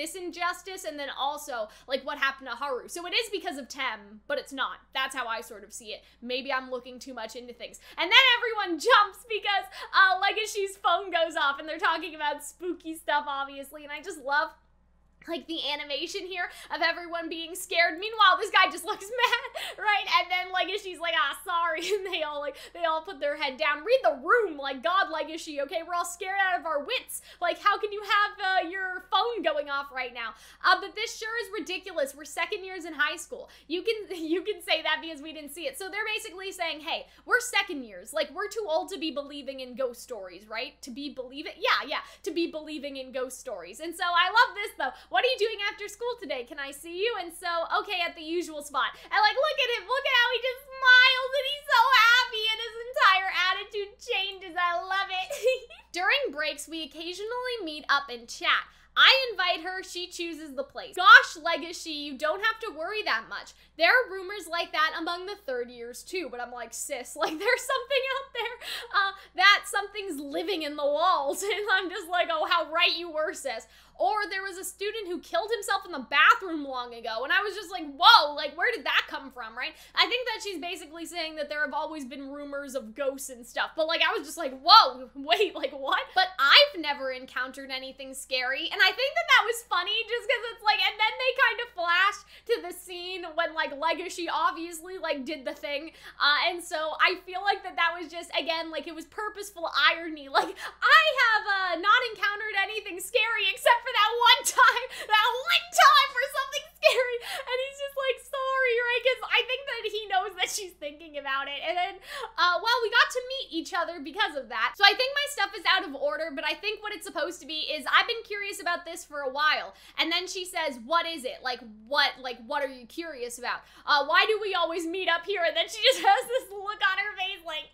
this injustice and then also like what happened to Haru. So it is because of Tem, but it's not. That's how I sort of see it. Maybe I'm looking too much into things. And then everyone jumps because uh, Legacy's phone goes off and they're talking about spooky stuff, obviously, and I just love like the animation here of everyone being scared. Meanwhile, this guy just looks mad, right? And then Legacy's like, ah, sorry. And they all like, they all put their head down. Read the room, like, God, Legacy, okay? We're all scared out of our wits. Like, how can you have uh, your phone going off right now? Uh, but this sure is ridiculous. We're second years in high school. You can, you can say that because we didn't see it. So they're basically saying, hey, we're second years. Like, we're too old to be believing in ghost stories, right? To be believing, yeah, yeah, to be believing in ghost stories. And so I love this, though. What are you doing after school today? Can I see you? And so, okay, at the usual spot. And like, look at him. Look at how he just smiles and he's so happy and his entire attitude changes. I love it. During breaks, we occasionally meet up and chat. I invite her, she chooses the place. Gosh, Legacy, you don't have to worry that much. There are rumors like that among the third years too, but I'm like, sis, like there's something out there uh, that something's living in the walls. And I'm just like, oh, how right you were, sis. Or there was a student who killed himself in the bathroom long ago, and I was just like, whoa, like where did that come from, right? I think that she's basically saying that there have always been rumors of ghosts and stuff, but like I was just like, whoa, wait, like what? But I've never encountered anything scary, and I think that that was funny just because it's like, and then they kind of flashed to the scene when like Legacy obviously like did the thing, uh, and so I feel like that that was just, again, like it was purposeful irony. Like I have uh, not encountered anything scary except for that one time, that one time for something scary, and he's just like, sorry, right? Because I think that he knows that she's thinking about it, and then, uh, well, we got to meet each other because of that. So I think my stuff is out of order, but I think what it's supposed to be is I've been curious about this for a while, and then she says, what is it? Like, what, like, what are you curious about? Uh, why do we always meet up here? And then she just has this look on her face like,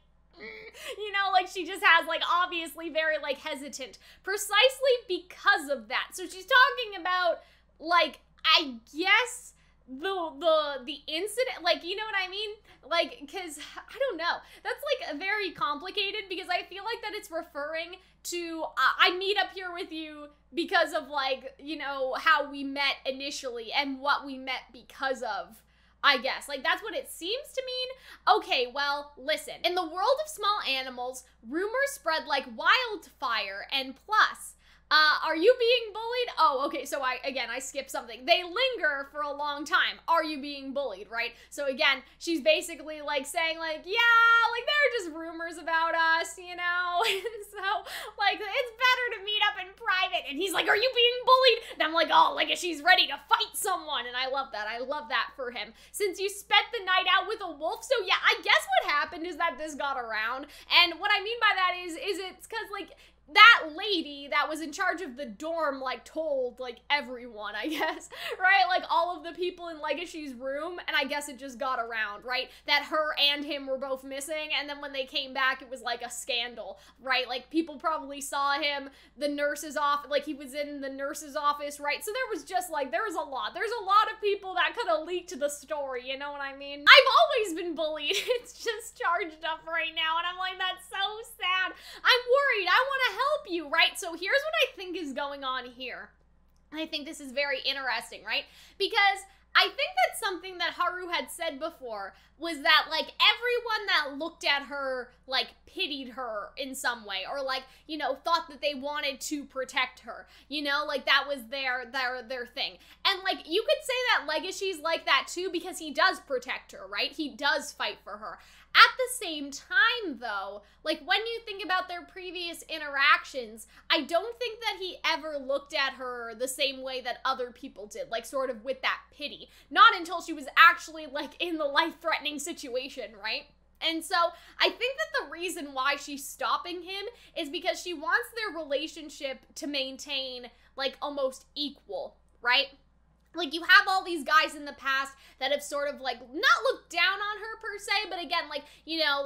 you know, like she just has like obviously very like hesitant precisely because of that. So she's talking about like, I guess the the the incident, like, you know what I mean? Like, because I don't know, that's like very complicated because I feel like that it's referring to uh, I meet up here with you because of like, you know, how we met initially and what we met because of, I guess. Like, that's what it seems to mean. Okay, well, listen. In the world of small animals, rumors spread like wildfire, and plus, Uh, are you being bullied? Oh, okay, so I, again, I skipped something. They linger for a long time. Are you being bullied, right? So again, she's basically like saying like, yeah, like there are just rumors about us, you know? And so, like, it's better to meet up in private. And he's like, are you being bullied? And I'm like, oh, like she's ready to fight someone. And I love that. I love that for him. Since you spent the night out with a wolf, so yeah, I guess what happened is that this got around. And what I mean by that is, is it's because, like, that lady that was in charge of the dorm, like, told, like, everyone, I guess, right? Like, all of the people in Legacy's room, and I guess it just got around, right? That her and him were both missing, and then when they came back, it was, like, a scandal, right? Like, people probably saw him, the nurse's office, like, he was in the nurse's office, right? So there was just, like, there was a lot. There's a lot of people that could have leaked the story, you know what I mean? I've always been bullied. It's just charged up right now, and I'm like, that's so sad. I'm worried. I want to help you, right? So here's what I think is going on here. I think this is very interesting, right? Because I think that something that Haru had said before was that, like, everyone that looked at her, like, pitied her in some way, or, like, you know, thought that they wanted to protect her, you know, like, that was their, their, their thing. And, like, you could say that Legacy's like that, too, because he does protect her, right? He does fight for her. At the same time, though, like, when you think about their previous interactions, I don't think that he ever looked at her the same way that other people did, like, sort of with that pity. Not until she was actually, like, in the life-threatening situation, right? And so, I think that the reason why she's stopping him is because she wants their relationship to maintain, like, almost equal, right? Like, you have all these guys in the past that have sort of, like, not looked down on her per se, but again, like, you know, like,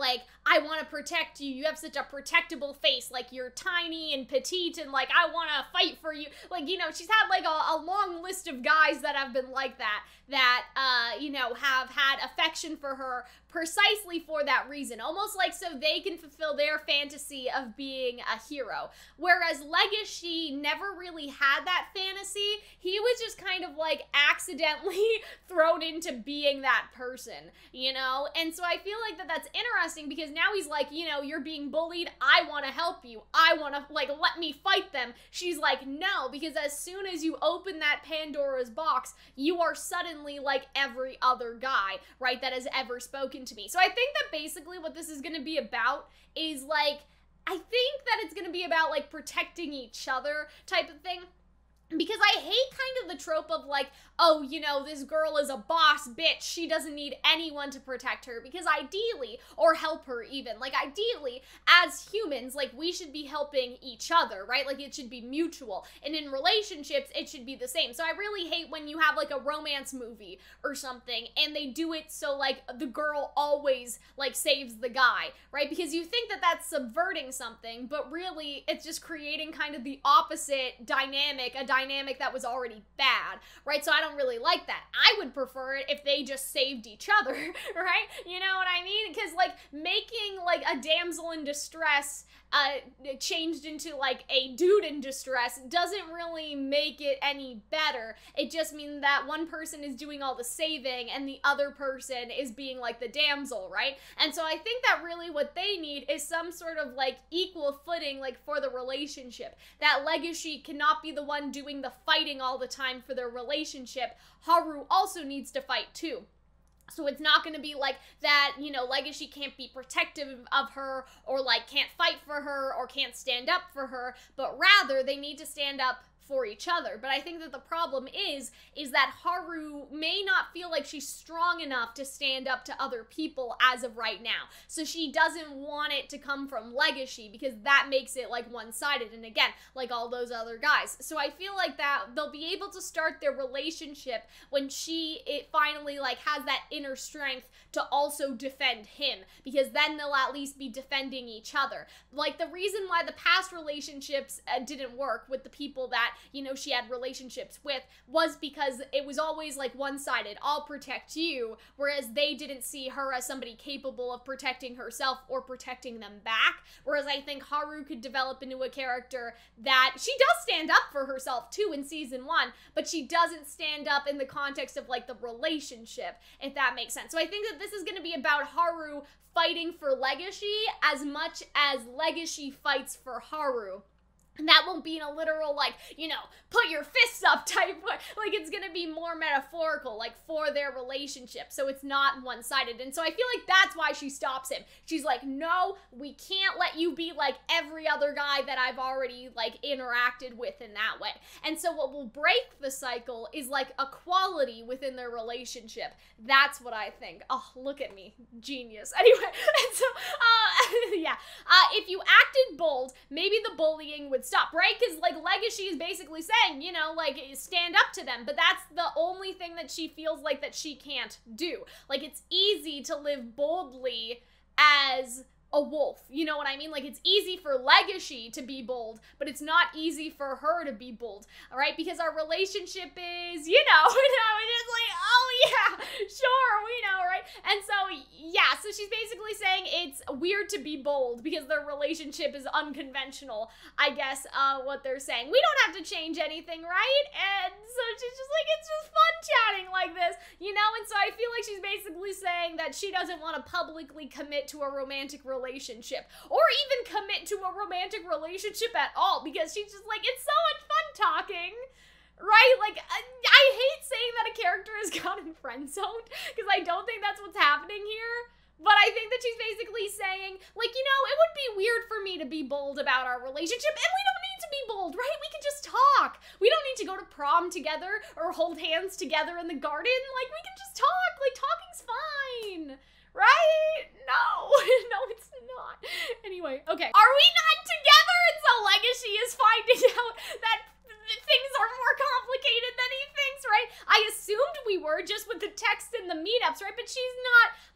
I want to protect you. You have such a protectable face. Like, you're tiny and petite and, like, I want to fight for you. Like, you know, she's had, like, a, a long list of guys that have been like that, that, uh, you know, have had affection for her precisely for that reason. Almost like so they can fulfill their fantasy of being a hero. Whereas Legacy never really had that fantasy. He was just kind of, like, accidentally thrown into being that person, you know? And so I feel like that that's interesting because now he's like, you know, you're being bullied. I want to help you. I want to, like, let me fight them. She's like, no, because as soon as you open that Pandora's box, you are suddenly like every other guy, right, that has ever spoken to me. So I think that basically what this is going to be about is, like, I think that it's going to be about, like, protecting each other type of thing. Because I hate kind of the trope of, like, oh, you know, this girl is a boss bitch. She doesn't need anyone to protect her. Because ideally, or help her even, like, ideally, as humans, like, we should be helping each other, right? Like, it should be mutual. And in relationships, it should be the same. So I really hate when you have, like, a romance movie or something, and they do it so, like, the girl always, like, saves the guy, right? Because you think that that's subverting something, but really, it's just creating kind of the opposite dynamic, a dynamic that was already bad, right? So I don't really like that. I would prefer it if they just saved each other, right? You know what I mean? Because, like, making, like, a damsel in distress uh, changed into, like, a dude in distress doesn't really make it any better. It just means that one person is doing all the saving and the other person is being, like, the damsel, right? And so I think that really what they need is some sort of, like, equal footing, like, for the relationship. That Legacy cannot be the one doing the fighting all the time for their relationship. Haru also needs to fight too. So it's not going to be like that, you know, Legacy can't be protective of her or, like, can't fight for her or can't stand up for her, but rather they need to stand up for each other. But I think that the problem is, is that Haru may not feel like she's strong enough to stand up to other people as of right now. So she doesn't want it to come from Legacy because that makes it, like, one-sided. And again, like all those other guys. So I feel like that they'll be able to start their relationship when she, it finally, like, has that inner strength to also defend him, because then they'll at least be defending each other. Like, the reason why the past relationships uh, didn't work with the people that, you know, she had relationships with was because it was always, like, one-sided. I'll protect you, whereas they didn't see her as somebody capable of protecting herself or protecting them back. Whereas I think Haru could develop into a character that she does stand up for herself too in season one, but she doesn't stand up in the context of, like, the relationship, if that makes sense. So I think that this is going to be about Haru fighting for Legacy as much as Legacy fights for Haru. And that won't be in a literal, like, you know, put your fists up type way. Like, it's gonna be more metaphorical, like, for their relationship. So it's not one-sided. And so I feel like that's why she stops him. She's like, no, we can't let you be like every other guy that I've already, like, interacted with in that way. And so what will break the cycle is, like, equality within their relationship. That's what I think. Oh, look at me. Genius. Anyway, and so, uh, yeah. Uh, if you acted bold, maybe the bullying would stop, right? Because, like, Legacy is basically saying, you know, like, stand up to them, but that's the only thing that she feels like that she can't do. Like, it's easy to live boldly as a wolf, you know what I mean? Like, it's easy for Legacy to be bold, but it's not easy for her to be bold, all right? Because our relationship is, you know, you know, it's just like, oh yeah, sure, we know, right? And so, yeah, so she's basically saying it's weird to be bold because their relationship is unconventional, I guess, uh, what they're saying. We don't have to change anything, right? And so she's just like, it's just fun chatting like this, you know? And so I feel like she's basically saying that she doesn't want to publicly commit to a romantic relationship relationship or even commit to a romantic relationship at all, because she's just like, it's so much fun talking, right? Like, I, I hate saying that a character has gotten friend-zoned because I don't think that's what's happening here, but I think that she's basically saying, like, you know, it would be weird for me to be bold about our relationship, and we don't need to be bold, right? We can just talk. We don't need to go to prom together or hold hands together in the garden. Like, we can just talk. Like, talking's fine. Right? No. No, it's not. Anyway, okay. Are we not together? And so Legacy is finding out that th things are more complicated than he thinks, right? I assumed we were just with the text and the meetups, right? But she's not, like,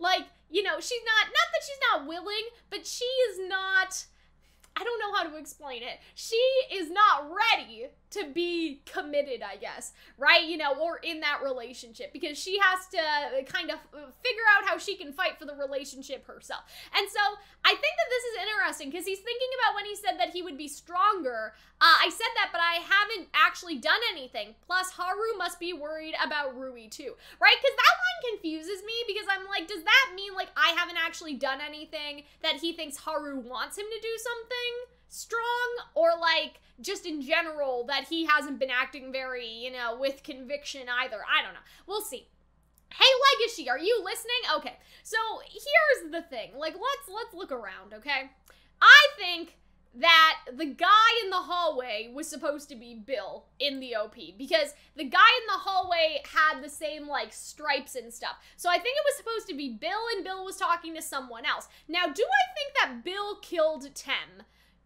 you know, she's not, not that she's not willing, but she is not, I don't know how to explain it. She is not ready to be committed, I guess, right? You know, or in that relationship, because she has to kind of figure out how she can fight for the relationship herself. And so I think that this is interesting because he's thinking about when he said that he would be stronger. Uh, I said that, but I haven't actually done anything. Plus, Haru must be worried about Rui too, right? Because that line confuses me because I'm like, does that mean like I haven't actually done anything that he thinks Haru wants him to do something strong, or like just in general that he hasn't been acting very, you know, with conviction either? I don't know. We'll see. Hey Legacy, are you listening? Okay, so here's the thing. Like, let's let's look around, okay? I think that the guy in the hallway was supposed to be Bill in the O P, because the guy in the hallway had the same, like, stripes and stuff. So I think it was supposed to be Bill, and Bill was talking to someone else. Now, do I think that Bill killed Tem?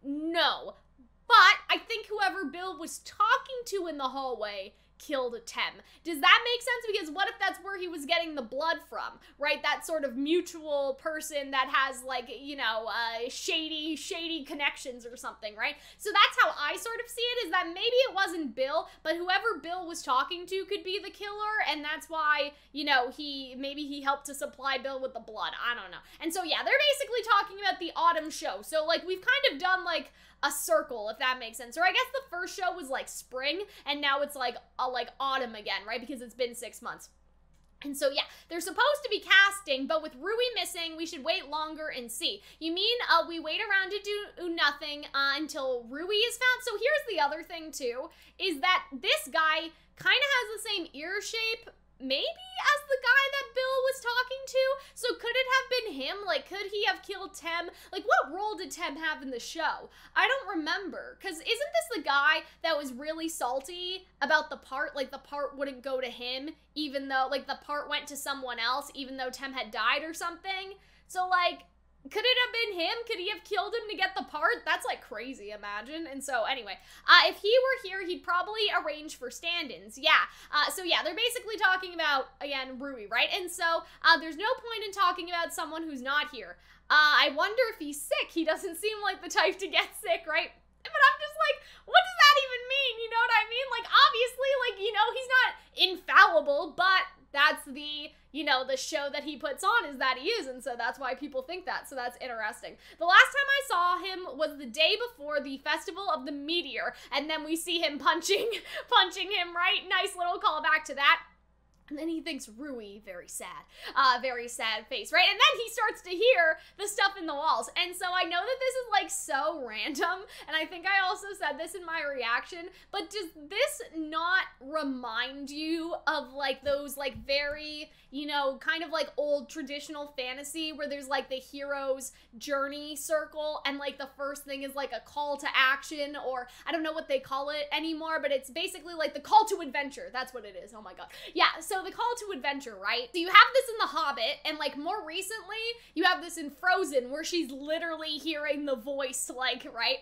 No. But I think whoever Bill was talking to in the hallway killed Tem. Does that make sense? Because what if that's where he was getting the blood from, right? That sort of mutual person that has, like, you know, uh, shady, shady connections or something, right? So that's how I sort of see it, is that maybe it wasn't Bill, but whoever Bill was talking to could be the killer, and that's why, you know, he, maybe he helped to supply Bill with the blood. I don't know. And so, yeah, they're basically talking about the autumn show. So, like, we've kind of done, like, a circle, if that makes sense. Or I guess the first show was like spring, and now it's like a, like autumn again, right? Because it's been six months. And so, yeah, they're supposed to be casting, but with Rui missing, we should wait longer and see. You mean uh, we wait around to do nothing uh, until Rui is found? So here's the other thing, too, is that this guy kind of has the same ear shape, maybe, as the guy that Bill was talking to. So could it have been him? Like, could he have killed Tem? Like, what role did Tem have in the show? I don't remember. Because isn't this the guy that was really salty about the part? Like, the part wouldn't go to him, even though, like, the part went to someone else, even though Tem had died or something. So, like, could it have been him? Could he have killed him to get the part? That's, like, crazy, imagine. And so, anyway, uh, if he were here, he'd probably arrange for stand-ins. Yeah. Uh, so, yeah, they're basically talking about, again, Rui, right? And so, uh, there's no point in talking about someone who's not here. Uh, I wonder if he's sick. He doesn't seem like the type to get sick, right? But I'm just like, what does that even mean? You know what I mean? Like, obviously, like, you know, he's not infallible, but that's the, you know, the show that he puts on is that he is, and so that's why people think that, so that's interesting. The last time I saw him was the day before the Festival of the Meteor, and then we see him punching, punching him, right? Nice little callback to that. And then he thinks Rui, very sad, uh, very sad face, right? And then he starts to hear the stuff in the walls. And so I know that this is like so random, and I think I also said this in my reaction, but does this not remind you of like those like very, you know, kind of like old traditional fantasy where there's like the hero's journey circle, and like the first thing is like a call to action, or I don't know what they call it anymore, but it's basically like the call to adventure. That's what it is. Oh my god. Yeah, so the call to adventure, right? So you have this in The Hobbit, and like more recently, you have this in Frozen where she's literally hearing the voice, like, right?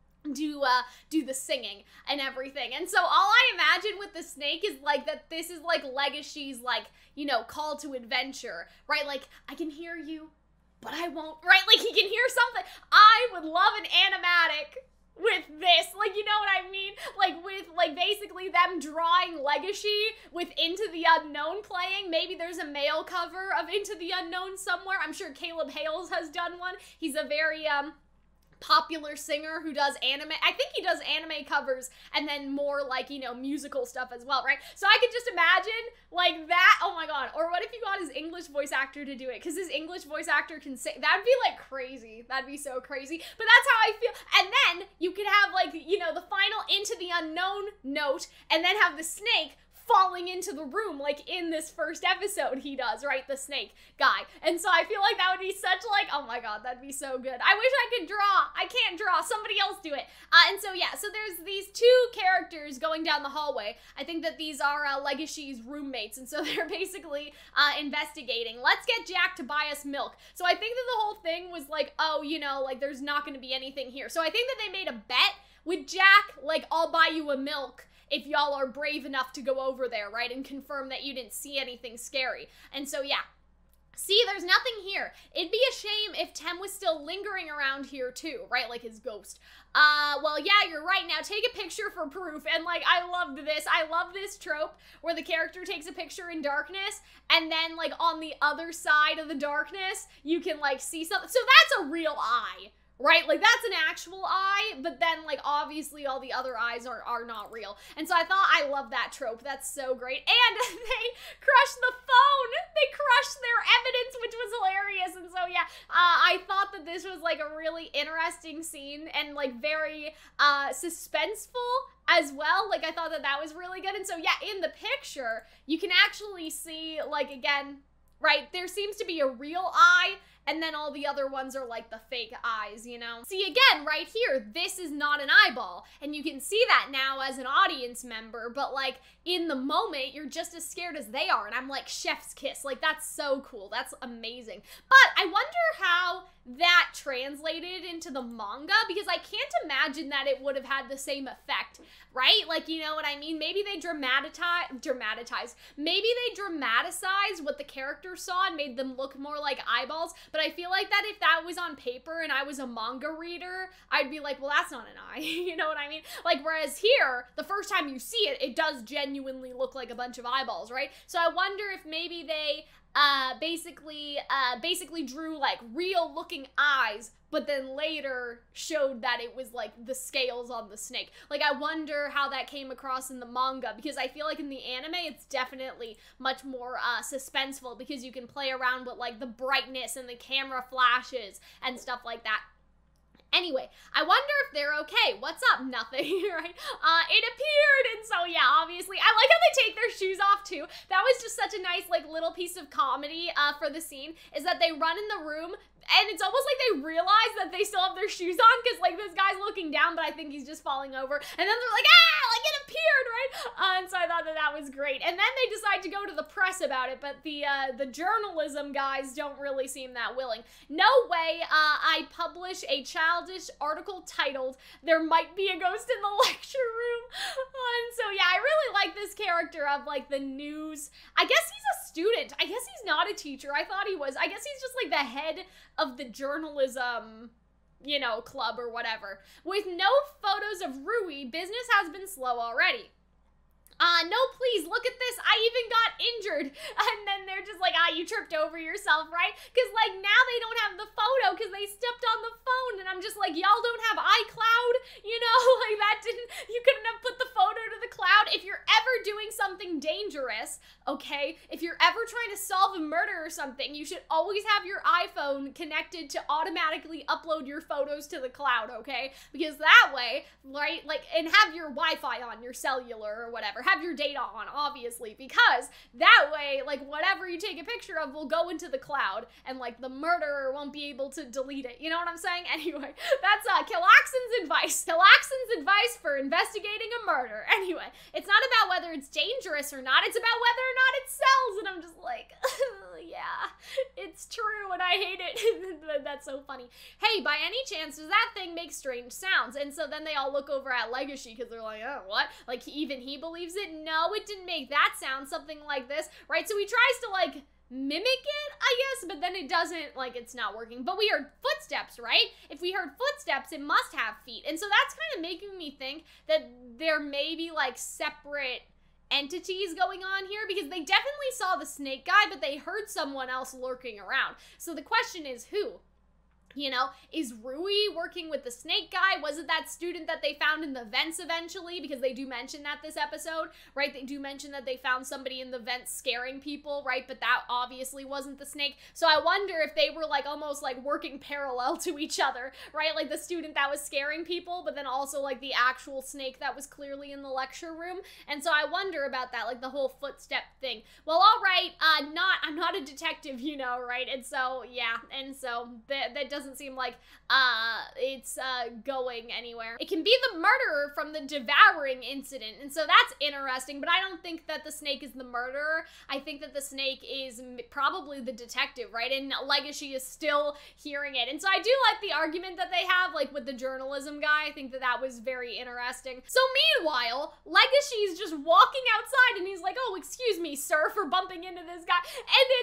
do uh do the singing and everything. And so all I imagine with the snake is like that this is like Legacy's like, you know, call to adventure, right? Like, I can hear you, but I won't, right? Like, he can hear something. I would love an animatic with this, like, you know what I mean? Like, with, like, basically them drawing Legacy with Into the Unknown playing. Maybe there's a male cover of Into the Unknown somewhere. I'm sure Caleb Hales has done one. He's a very, um, popular singer who does anime. I think he does anime covers and then more like, you know, musical stuff as well, right? So I could just imagine like that. Oh my god. Or what if you got his English voice actor to do it? Because his English voice actor can sing. That'd be like crazy. That'd be so crazy. But that's how I feel. And then you could have like, you know, the final Into the Unknown note, and then have the snake falling into the room, like in this first episode he does, right? The snake guy. And so I feel like that would be such like, oh my god, that'd be so good. I wish I could draw. I can't draw. Somebody else do it. Uh, and so yeah, so there's these two characters going down the hallway. I think that these are uh, Legacy's roommates, and so they're basically uh, investigating. Let's get Jack to buy us milk. So I think that the whole thing was like, oh, you know, like there's not going to be anything here. So I think that they made a bet with Jack, like, I'll buy you a milk if y'all are brave enough to go over there, right, and confirm that you didn't see anything scary. And so, yeah, See, there's nothing here. It'd be a shame if Tem was still lingering around here too, right? Like his ghost. Uh, well, yeah, you're right. Now take a picture for proof. And like, I loved this. I love this trope where the character takes a picture in darkness and then like on the other side of the darkness, you can like see something. So that's a real eye. Right? Like, that's an actual eye, but then, like, obviously all the other eyes are, are not real. And so I thought, I love that trope. That's so great. And they crushed the phone! They crushed their evidence, which was hilarious. And so, yeah, uh, I thought that this was, like, a really interesting scene and, like, very uh, suspenseful as well. Like, I thought that that was really good. And so, yeah, in the picture, you can actually see, like, again, right, there seems to be a real eye, and then all the other ones are like the fake eyes, you know? See, again, right here, this is not an eyeball, and you can see that now as an audience member, but like, in the moment, you're just as scared as they are, and I'm like, chef's kiss. Like, that's so cool. That's amazing. But I wonder how that translated into the manga, because I can't imagine that it would have had the same effect, right? Like, you know what I mean? Maybe they dramatize, dramatize. Maybe they dramatized what the characters saw and made them look more like eyeballs, but I feel like that if that was on paper and I was a manga reader, I'd be like, well, that's not an eye. You know what I mean? Like, whereas here, the first time you see it, it does genuinely look like a bunch of eyeballs, right? So I wonder if maybe they uh, basically, uh, basically drew like real looking eyes, but then later showed that it was like the scales on the snake. Like, I wonder how that came across in the manga, because I feel like in the anime, it's definitely much more uh, suspenseful, because you can play around with like the brightness and the camera flashes and stuff like that. Anyway, I wonder if they're okay. What's up? Nothing, right? Uh, it appeared, and so yeah, obviously, I like how they take their shoes off too. That was just such a nice, like, little piece of comedy uh, for the scene, is that they run in the room, and it's almost like they realize that they still have their shoes on, because, like, this guy's looking down, but I think he's just falling over, and then they're like, ah, like, it appeared, right? Uh, and so I thought that that was great. And then they decide to go to the press about it, but the, uh, the journalism guys don't really seem that willing. No way uh, I publish a childish article titled, "There Might Be a Ghost in the Lecture Room." And so, yeah, I really like this character of, like, the news. I guess he's a student. I guess he's not a teacher. I thought he was. I guess he's just, like, the head of the journalism, you know, club or whatever. With no photos of Rui, business has been slow already. Uh, no, please, look at this, I even got injured. And then they're just like, ah, you tripped over yourself, right? Because, like, now they don't have the photo because they stepped on the phone, and I'm just like, y'all don't have iCloud? You know, like, that didn't, you couldn't have put the photo to the cloud? If you're ever doing something dangerous, okay, if you're ever trying to solve a murder or something, you should always have your iPhone connected to automatically upload your photos to the cloud, okay? Because that way, right, like, and have your Wi-Fi on, your cellular or whatever. Have your data on, obviously, because that way, like, whatever you take a picture of will go into the cloud, and, like, the murderer won't be able to delete it. You know what I'm saying? Anyway, that's uh, Calxiyn's advice. Calxiyn's advice for investigating a murder. Anyway, it's not about whether it's dangerous or not, it's about whether or not it sells, and I'm just like, yeah, it's true, and I hate it. That's so funny. Hey, by any chance, does that thing make strange sounds? And so then they all look over at Legacy, because they're like, oh, what? Like, even he believes it? No, it didn't make that sound, something like this, right? So he tries to, like, mimic it, I guess, but then it doesn't, like, it's not working. But we heard footsteps, right? If we heard footsteps, it must have feet. And so that's kind of making me think that there may be, like, separate entities going on here, because they definitely saw the snake guy, but they heard someone else lurking around. So the question is, who? You know, is Rui working with the snake guy? Was it that student that they found in the vents eventually? Because they do mention that this episode, right? They do mention that they found somebody in the vents scaring people, right? But that obviously wasn't the snake. So I wonder if they were like almost like working parallel to each other, right? Like the student that was scaring people, but then also like the actual snake that was clearly in the lecture room. And so I wonder about that, like the whole footstep thing. Well, all right, uh, not, I'm not a detective, you know, right? And so, yeah, and so that, that doesn't doesn't seem like uh, it's uh, going anywhere. It can be the murderer from the devouring incident, and so that's interesting, but I don't think that the snake is the murderer. I think that the snake is probably the detective, right? And Legacy is still hearing it. And so I do like the argument that they have, like with the journalism guy. I think that that was very interesting. So meanwhile, Legacy is just walking outside, and he's like, oh, excuse me, sir, for bumping into this guy. And it's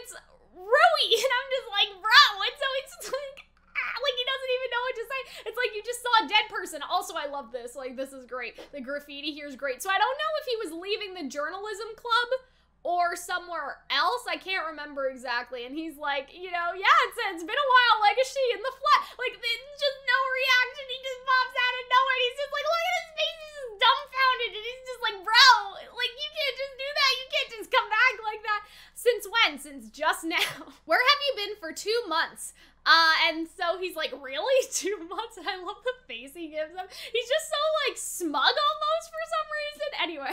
Rui, and I'm just like, bro, and so it's just like, ah, like he doesn't even know what to say. It's like you just saw a dead person. Also, I love this. Like, this is great. The graffiti here is great. So I don't know if he was leaving the journalism club or somewhere else. I can't remember exactly. And he's like, you know, yeah, it's, it's been a while, Legacy, in the flat. Like, it's just no reaction. He just pops out of nowhere. And he's just like, look at his face. He's just dumbfounded. And he's just like, bro, like, you can't just do that. You can't just come back like that. Since when? Since just now. Where have you been for two months? Uh, and so he's like, really? Two months? And I love the face he gives him. He's just so, like, smug almost for some reason. Anyway,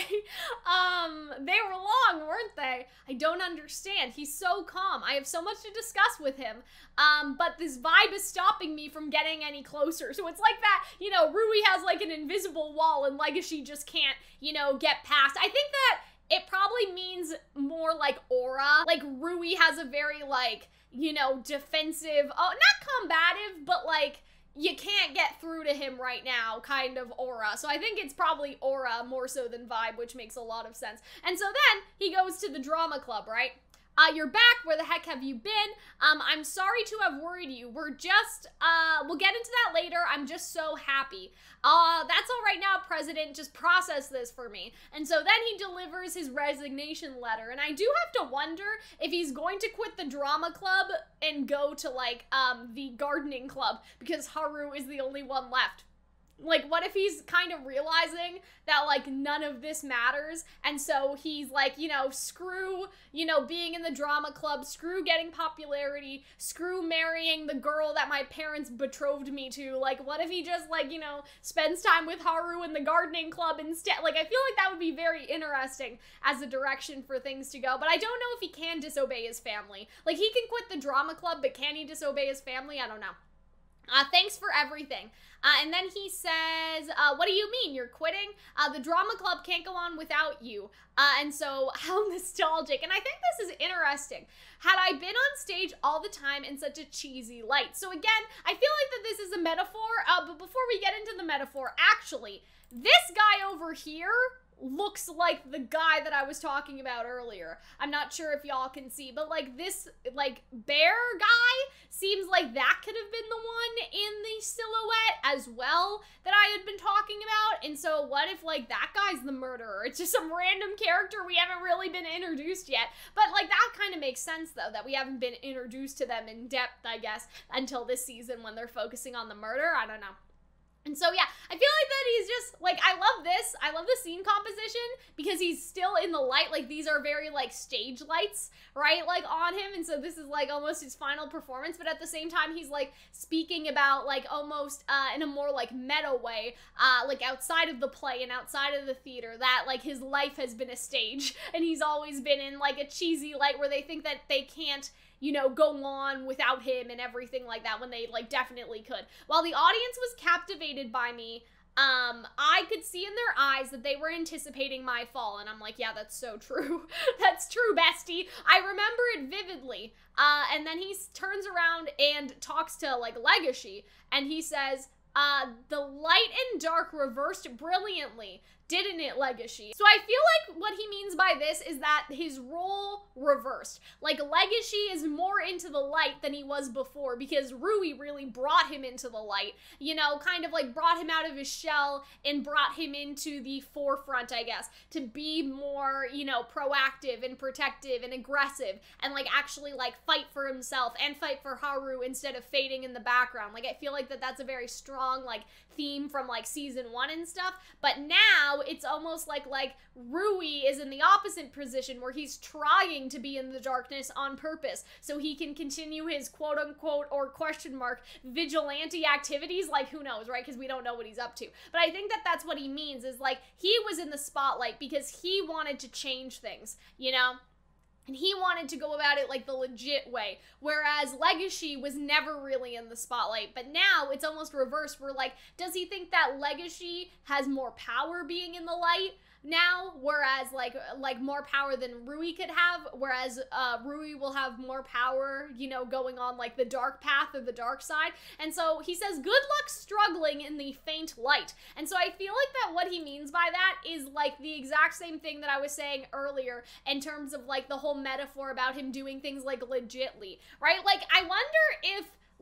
um, they were long, weren't they? I don't understand. He's so calm. I have so much to discuss with him. Um, but this vibe is stopping me from getting any closer. So it's like that, you know, Rui has, like, an invisible wall and Legacy just can't, you know, get past. I think that it probably means more like aura. Like, Rui has a very, like, you know, defensive, oh, not combative, but like, you can't get through to him right now kind of aura. So I think it's probably aura more so than vibe, which makes a lot of sense. And so then he goes to the drama club, right? Uh, you're back. Where the heck have you been? Um, I'm sorry to have worried you. We're just, uh, we'll get into that later. I'm just so happy. Uh, that's all right now, President. Just process this for me. And so then he delivers his resignation letter. And I do have to wonder if he's going to quit the drama club and go to, like, um, the gardening club because Haru is the only one left. Like, what if he's kind of realizing that, like, none of this matters, and so he's like, you know, screw, you know, being in the drama club, screw getting popularity, screw marrying the girl that my parents betrothed me to. Like, what if he just, like, you know, spends time with Haru in the gardening club instead? Like, I feel like that would be very interesting as a direction for things to go, but I don't know if he can disobey his family. Like, he can quit the drama club, but can he disobey his family? I don't know. Uh, thanks for everything. Uh, and then he says, uh, what do you mean? You're quitting? Uh, the drama club can't go on without you. Uh, and so, how nostalgic. And I think this is interesting. Had I been on stage all the time in such a cheesy light? So again, I feel like that this is a metaphor, uh, but before we get into the metaphor, actually, this guy over here looks like the guy that I was talking about earlier. I'm not sure if y'all can see, but like this, like, bear guy seems like that could have been the one in the silhouette as well that I had been talking about. And so what if, like, that guy's the murderer? It's just some random character we haven't really been introduced yet. But, like, that kind of makes sense, though, that we haven't been introduced to them in depth, I guess, until this season when they're focusing on the murder. I don't know. And so, yeah, I feel like that he's just, like, I love this. I love the scene composition because he's still in the light. Like, these are very, like, stage lights, right, like, on him. And so this is, like, almost his final performance. But at the same time, he's, like, speaking about, like, almost uh, in a more, like, meta way, uh, like, outside of the play and outside of the theater, that, like, his life has been a stage. And he's always been in, like, a cheesy light where they think that they can't, you know, go on without him and everything like that when they, like, definitely could. While the audience was captivated by me, um, I could see in their eyes that they were anticipating my fall, and I'm like, yeah, that's so true. That's true, bestie. I remember it vividly. Uh, and then he turns around and talks to, like, Legacy, and he says, uh, the light and dark reversed brilliantly, didn't it, Legacy? So I feel like what he means by this is that his role reversed. Like, Legacy is more into the light than he was before because Rui really brought him into the light, you know, kind of like brought him out of his shell and brought him into the forefront, I guess, to be more, you know, proactive and protective and aggressive and, like, actually, like, fight for himself and fight for Haru instead of fading in the background. Like, I feel like that that's a very strong, like, theme from, like, season one and stuff, but now it's almost like, like, Rui is in the opposite position where he's trying to be in the darkness on purpose so he can continue his quote-unquote or question mark vigilante activities. Like, who knows, right? Because we don't know what he's up to. But I think that that's what he means is, like, he was in the spotlight because he wanted to change things, you know? And he wanted to go about it, like, the legit way. Whereas Legacy was never really in the spotlight. But now it's almost reversed. We're like, does he think that Legacy has more power being in the light? now, whereas like like more power than Rui could have, whereas uh, Rui will have more power, you know, going on like the dark path or the dark side. And so he says, good luck struggling in the faint light. And so I feel like that what he means by that is like the exact same thing that I was saying earlier in terms of like the whole metaphor about him doing things like legitly, right? Like, I wonder if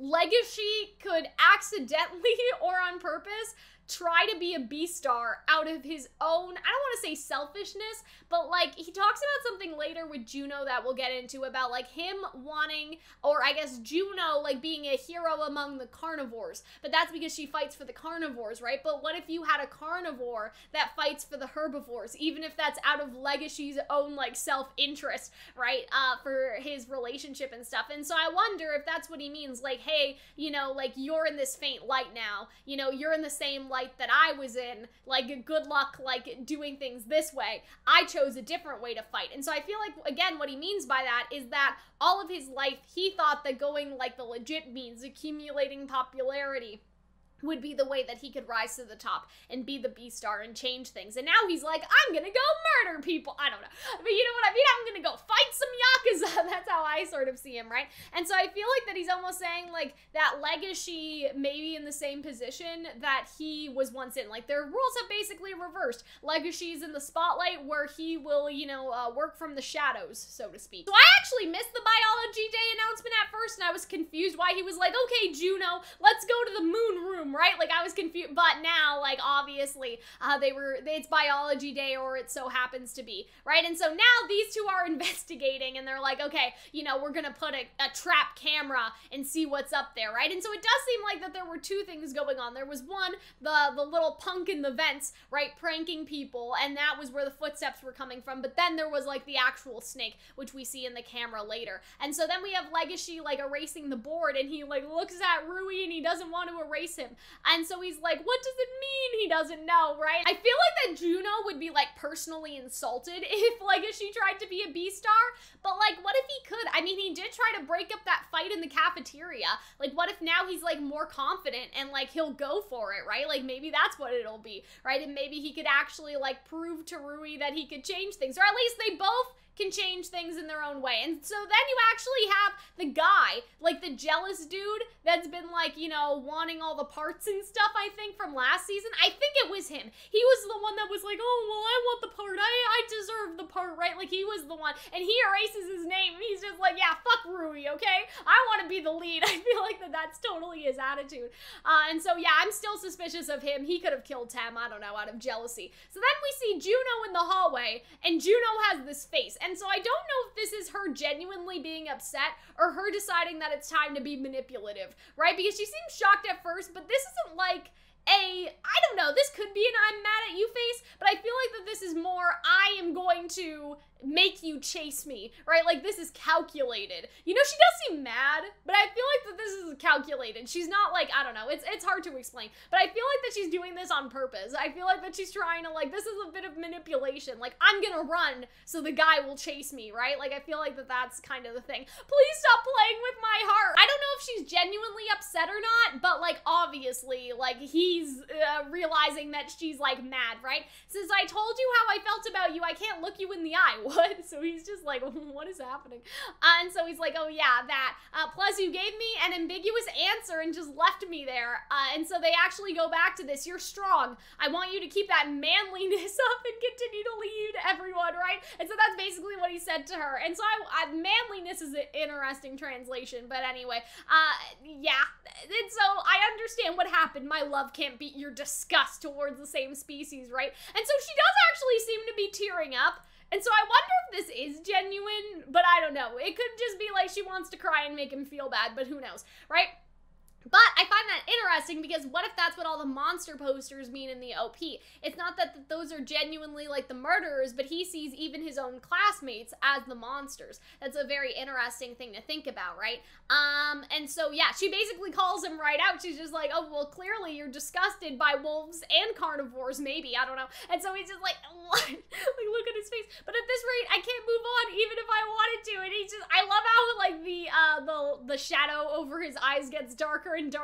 Legacy could accidentally or on purpose try to be a Beastar out of his own, I don't want to say selfishness, but like he talks about something later with Juno that we'll get into about like him wanting, or I guess Juno like being a hero among the carnivores, but that's because she fights for the carnivores, right? But what if you had a carnivore that fights for the herbivores, even if that's out of Legacy's own like self-interest, right? Uh, for his relationship and stuff. And so I wonder if that's what he means, like, hey, you know, like you're in this faint light now, you know, you're in the same light that I was in, like good luck like doing things this way. I chose a different way to fight. And so I feel like, again, what he means by that is that all of his life he thought that going like the legit means, accumulating popularity, would be the way that he could rise to the top and be the Beastar and change things. And now he's like, I'm gonna go murder people. I don't know. But you know what I mean? I'm gonna go fight some Yakuza. That's how I sort of see him, right? And so I feel like that he's almost saying like that Legacy may be in the same position that he was once in. Like their roles have basically reversed. Legacy's in the spotlight where he will, you know, uh, work from the shadows, so to speak. So I actually missed the Biology Day announcement at first, and I was confused why he was like, okay, Juno, let's go to the moon room, right? Like I was confused, but now, like obviously, uh, they were, it's Biology Day, or it so happens to be, right? And so now these two are investigating, and they're like, okay, you know, we're gonna put a, a trap camera and see what's up there, right? And so it does seem like that there were two things going on. There was one, the the little punk in the vents, right, pranking people, and that was where the footsteps were coming from. But then there was like the actual snake, which we see in the camera later. And so then we have Legacy like erasing the board, and he like looks at Rui and he doesn't want to erase him. And so he's like, what does it mean? He doesn't know, right? I feel like that Juno would be like personally insulted if Legacy tried to be a Beastar, but like what if he could? I mean, he did try to break up that fight in the cafeteria. Like what if now he's like more confident and like he'll go for it, right? Like maybe that's what it'll be, right? And maybe he could actually like prove to Rui that he could change things, or at least they both can change things in their own way. And so then you actually have the guy, like the jealous dude that's been like, you know, wanting all the parts and stuff, I think, from last season. I think it was him. He was the one that was like, oh, well, I want the part. I, I deserve the part, right? Like, he was the one. And he erases his name. He's just like, yeah, fuck Rui, okay? I want to be the lead. I feel like that that's totally his attitude. Uh, and so, yeah, I'm still suspicious of him. He could have killed Tam, I don't know, out of jealousy. So then we see Juno in the hallway, and Juno has this face. And so I don't know if this is her genuinely being upset or her deciding that it's time to be manipulative, right? Because she seems shocked at first, but this isn't like a, I don't know, this could be an I'm mad at you face, but I feel like that this is more, I am going to make you chase me, right? Like this is calculated. You know, she does seem mad, but I feel like that this is calculated. She's not like, I don't know, it's it's hard to explain, but I feel like that she's doing this on purpose. I feel like that she's trying to like, this is a bit of manipulation. Like I'm gonna run so the guy will chase me, right? Like I feel like that that's kind of the thing. Please stop playing with my heart. I don't know if she's genuinely upset or not, but like obviously like he's uh, realizing that she's like mad, right? Since I told you how I felt about you, I can't look you in the eye. What? So he's just like, what is happening? Uh, and so he's like, oh yeah, that. Uh, plus you gave me an ambiguous answer and just left me there. Uh, and so they actually go back to this. You're strong. I want you to keep that manliness up and continue to lead everyone, right? And so that's basically what he said to her. And so I, I, manliness is an interesting translation, but anyway, uh, yeah. And so I understand what happened. My love can't beat your disgust towards the same species, right? And so she does actually seem to be tearing up. And so I wonder if this is genuine, but I don't know. It could just be like she wants to cry and make him feel bad, but who knows, right? But I find that interesting because what if that's what all the monster posters mean in the O P? It's not that th those are genuinely like the murderers, but he sees even his own classmates as the monsters. That's a very interesting thing to think about, right? Um, and so yeah, she basically calls him right out. She's just like, oh, well, clearly you're disgusted by wolves and carnivores, maybe, I don't know. And so he's just like, what? Like, look at his face. But at this rate, I can't move on even if I wanted to. And he's just, I love how like the, uh, the, the shadow over his eyes gets darker and darker as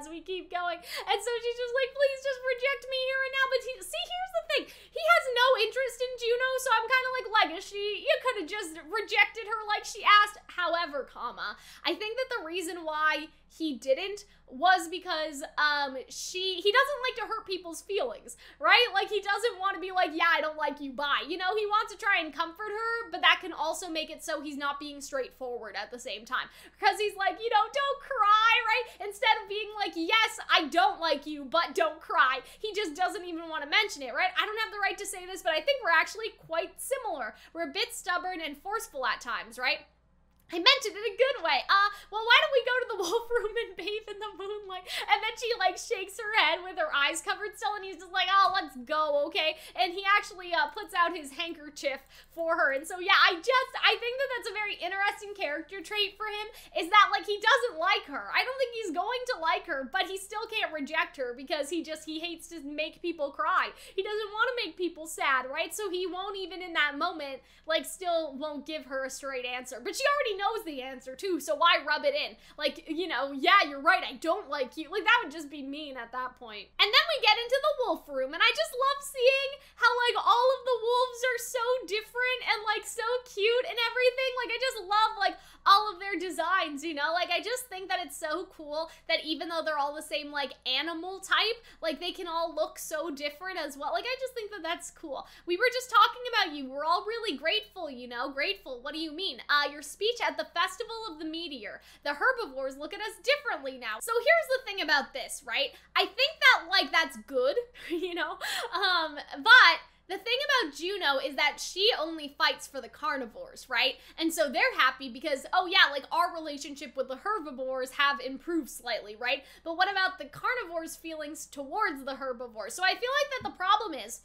as we keep going. And so she's just like, please just reject me here and now. But he, see, here's the thing. He has no interest in Juno, so I'm kind of like, Legacy, you could have just rejected her like she asked. However, comma, I think that the reason why he didn't was because um she he doesn't like to hurt people's feelings, right? Like, he doesn't want to be like, yeah, I don't like you, bye. You know, he wants to try and comfort her, but that can also make it so he's not being straightforward at the same time. Because he's like, you know, don't cry, right? Instead of being like, yes, I don't like you, but don't cry. He just doesn't even want to mention it, right? I don't have the right to say this, but I think we're actually quite similar. We're a bit stubborn and forceful at times, right? I meant it in a good way. Uh, well, why don't we go to the wolf room and bathe in the moonlight? And then she, like, shakes her head with her eyes covered still, and he's just like, oh, let's go, okay? And he actually uh, puts out his handkerchief for her. And so, yeah, I just, I think that that's a very interesting character trait for him, is that, like, he doesn't like her. I don't think he's going to like her, but he still can't reject her because he just, he hates to make people cry. He doesn't want to make people sad, right? So he won't even in that moment, like, still won't give her a straight answer. But she already knows knows the answer too, so why rub it in? Like, you know, yeah, you're right, I don't like you. Like, that would just be mean at that point. And then we get into the wolf room, and I just love seeing how, like, all of the wolves are so different and, like, so cute and everything. Like, I just love, like, all of their designs, you know? Like, I just think that it's so cool that even though they're all the same, like, animal type, like, they can all look so different as well. Like, I just think that that's cool. We were just talking about you. We're all really grateful, you know? Grateful. What do you mean? Uh, your speech at the Festival of the Meteor. The herbivores look at us differently now. So here's the thing about this, right? I think that, like, that's good, you know? Um, but the thing about Juno is that she only fights for the carnivores, right? And so they're happy because, oh yeah, like, our relationship with the herbivores have improved slightly, right? But what about the carnivores' feelings towards the herbivores? So I feel like that the problem is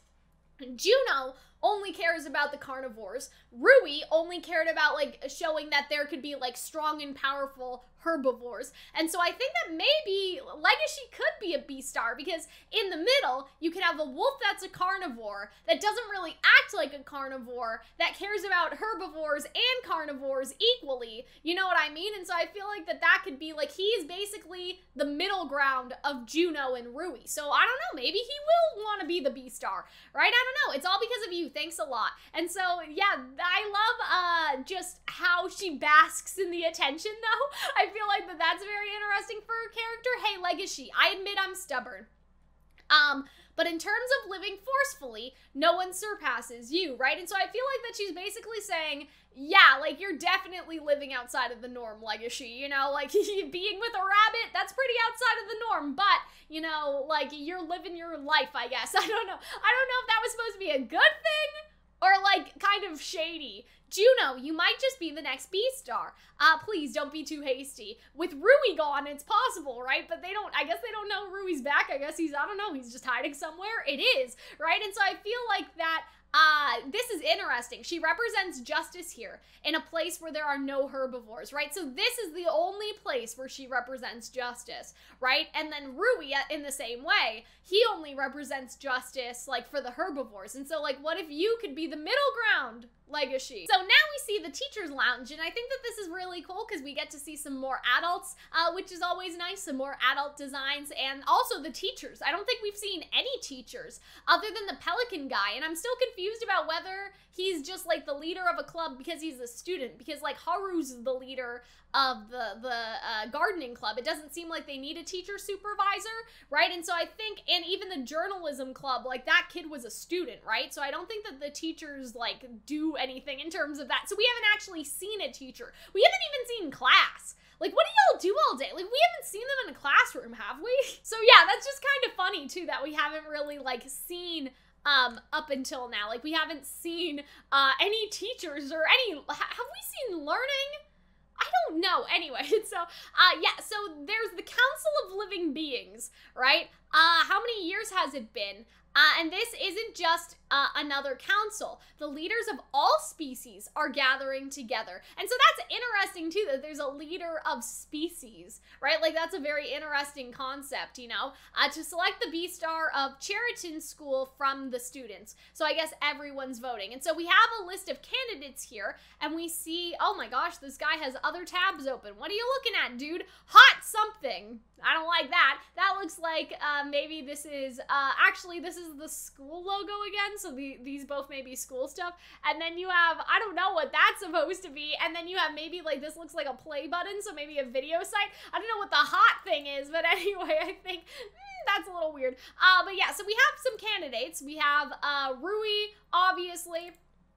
Juno only cares about the carnivores. Rui only cared about, like, showing that there could be, like, strong and powerful herbivores. And so I think that maybe Legacy could be a Beastar, because in the middle, you could have a wolf that's a carnivore, that doesn't really act like a carnivore, that cares about herbivores and carnivores equally. You know what I mean? And so I feel like that that could be, like, he is basically the middle ground of Juno and Rui. So I don't know, maybe he will want to be the Beastar, right? I don't know. It's all because of you. Thanks a lot. And so, yeah, I love uh, just how she basks in the attention, though. I feel like that that's very interesting for her character. Hey, Legacy, I admit I'm stubborn. Um, but in terms of living forcefully, no one surpasses you, right? And so I feel like that she's basically saying, yeah, like, you're definitely living outside of the norm, Legacy, you know? Like, being with a rabbit, that's pretty outside of the norm, but, you know, like, you're living your life, I guess. I don't know. I don't know if that was supposed to be a good thing or, like, kind of shady. Juno, you might just be the next Beastar. Uh, please don't be too hasty. With Rui gone, it's possible, right? But they don't, I guess they don't know Rui's back. I guess he's, I don't know, he's just hiding somewhere. It is, right? And so I feel like that, uh, this is interesting. She represents justice here in a place where there are no herbivores, right? So this is the only place where she represents justice, right? And then Rui, in the same way, he only represents justice, like, for the herbivores. And so, like, what if you could be the middle ground, Legacy? So now we see the teacher's lounge, and I think that this is really cool because we get to see some more adults, uh, which is always nice, some more adult designs, and also the teachers. I don't think we've seen any teachers other than the pelican guy, and I'm still confused about whether he's just, like, the leader of a club because he's a student, because, like, Haru's the leader of the, the uh, gardening club. It doesn't seem like they need a teacher supervisor, right? And so I think, and even the journalism club, like, that kid was a student, right? So I don't think that the teachers, like, do anything in terms of that. So we haven't actually seen a teacher. We haven't even seen class. Like, what do y'all do all day? Like, we haven't seen them in a classroom, have we? So yeah, that's just kind of funny too, that we haven't really, like, seen um up until now. Like, we haven't seen uh any teachers or any, have we seen learning? I don't know. Anyway, so, uh, yeah, so there's the Council of Living Beings, right? Uh, how many years has it been? Uh, and this isn't just uh, another council. The leaders of all species are gathering together. And so that's interesting too, that there's a leader of species, right? Like that's a very interesting concept, you know, uh, to select the Beastar of Cheriton School from the students. So I guess everyone's voting. And so we have a list of candidates here and we see, oh my gosh, this guy has other tabs open. What are you looking at, dude? Hot something. I don't like that. That looks like uh, maybe this is, uh, actually this is the school logo again. So the, these both may be school stuff. And then you have, I don't know what that's supposed to be. And then you have maybe like, this looks like a play button. So maybe a video site. I don't know what the hot thing is, but anyway, I think mm, that's a little weird. Uh, but yeah, so we have some candidates. We have uh, Rui, obviously.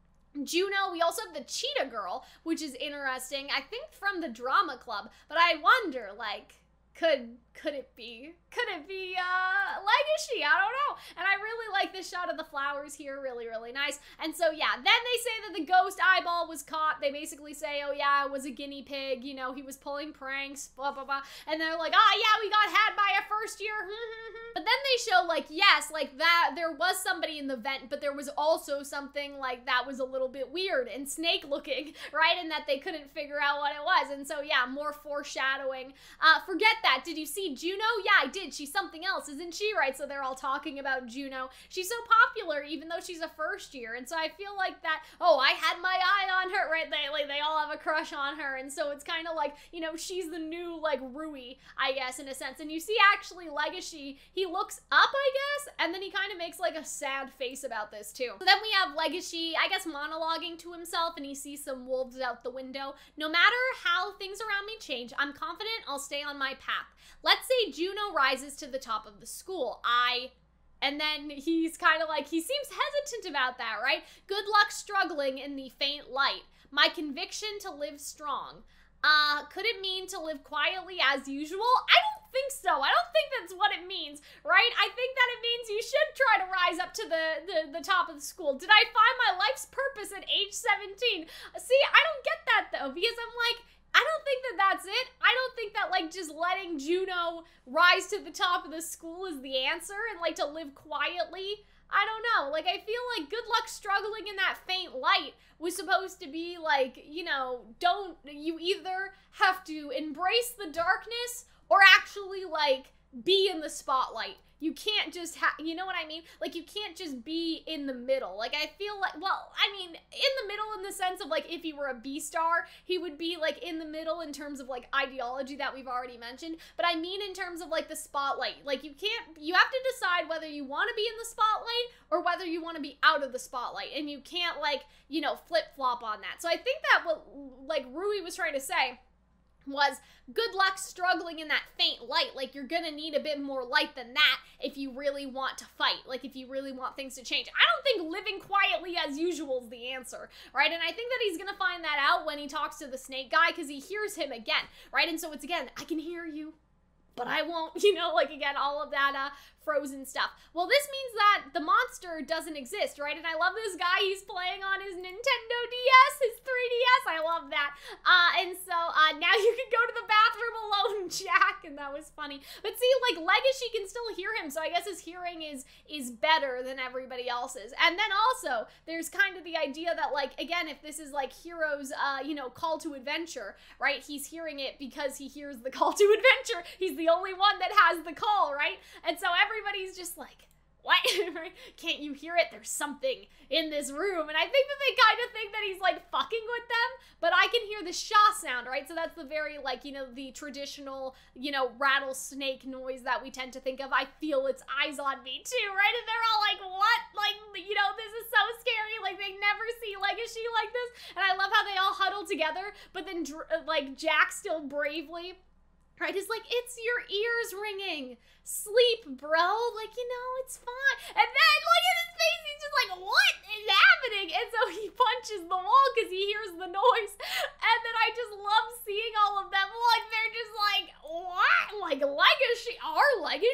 Juno, we also have the Cheetah Girl, which is interesting. I think from the drama club, but I wonder, like, could could it be? Could it be uh, Legacy? I don't know. And I really like this shot of the flowers here. Really, really nice. And so, yeah, then they say that the ghost eyeball was caught. They basically say, oh, yeah, it was a guinea pig. You know, he was pulling pranks, blah, blah, blah. And they're like, oh, yeah, we got had by a first year. But then they show, like, yes, like that, there was somebody in the vent, but there was also something, like, that was a little bit weird and snake looking, right? And that they couldn't figure out what it was. And so, yeah, more foreshadowing. Uh, forget that. Did you see Juno? Yeah, I did. She's something else, isn't she? Right? So they're all talking about Juno. She's so popular, even though she's a first year. And so I feel like that, oh, I had my eye on her, right? They, like, they all have a crush on her. And so it's kind of like, you know, she's the new, like, Rui, I guess, in a sense. And you see, actually, Legacy, he looks up, I guess, and then he kind of makes, like, a sad face about this, too. So then we have Legacy, I guess, monologuing to himself, and he sees some wolves out the window. No matter how things around me change, I'm confident I'll stay on my path. Let's say Juno rises to the top of the school. I... And then he's kind of like, he seems hesitant about that, right? Good luck struggling in the faint light. My conviction to live strong. Uh, could it mean to live quietly as usual? I don't think so. I don't think that's what it means, right? I think that it means you should try to rise up to the, the, the top of the school. Did I find my life's purpose at age seventeen? See, I don't get that though, because I'm like, I don't think that that's it. I don't think that, like, just letting Juno rise to the top of the school is the answer and, like, to live quietly. I don't know. Like, I feel like good luck struggling in that faint light was supposed to be, like, you know, don't, you either have to embrace the darkness or actually, like, be in the spotlight. You can't just have, you know what I mean? Like, you can't just be in the middle. Like, I feel like, well, I mean, in the middle in the sense of, like, if he were a Beastar, he would be, like, in the middle in terms of, like, ideology that we've already mentioned. But I mean in terms of, like, the spotlight. Like, you can't, you have to decide whether you want to be in the spotlight or whether you want to be out of the spotlight. And you can't, like, you know, flip-flop on that. So I think that what, like, Rui was trying to say was good luck struggling in that faint light. Like, you're gonna need a bit more light than that if you really want to fight, like if you really want things to change. I don't think living quietly as usual is the answer, right? And I think that he's gonna find that out when he talks to the snake guy, because he hears him again, right? And so it's again, I can hear you, but I won't, you know, like, again, all of that uh, frozen stuff. Well, this means that the monster doesn't exist, right? And I love this guy. He's playing on his Nintendo D S, his three D S. I love that. Uh, and so uh, now you can go to the bathroom alone, Jack. And that was funny. But see, like, Legacy can still hear him. So I guess his hearing is, is better than everybody else's. And then also, there's kind of the idea that, like, again, if this is, like, Hero's, uh, you know, call to adventure, right? He's hearing it because he hears the call to adventure. He's the only one that has the call, right? And so everybody's just like, what? Can't you hear it? There's something in this room. And I think that they kind of think that he's, like, fucking with them, but I can hear the Sha sound, right? So that's the very, like, you know, the traditional, you know, rattlesnake noise that we tend to think of. I feel its eyes on me too, right? And they're all like, what? Like, you know, this is so scary. Like, they never see Legacy like this. And I love how they all huddle together, but then, like, Jack still bravely, right, is like, it's your ears ringing. Sleep, bro. Like, you know, it's fine. And then, look at his face. He's just like, what is happening? And so he punches the wall because he hears the noise. And then I just love seeing all of them. Like, they're just like, what? Like, Legacy? Our Legacy?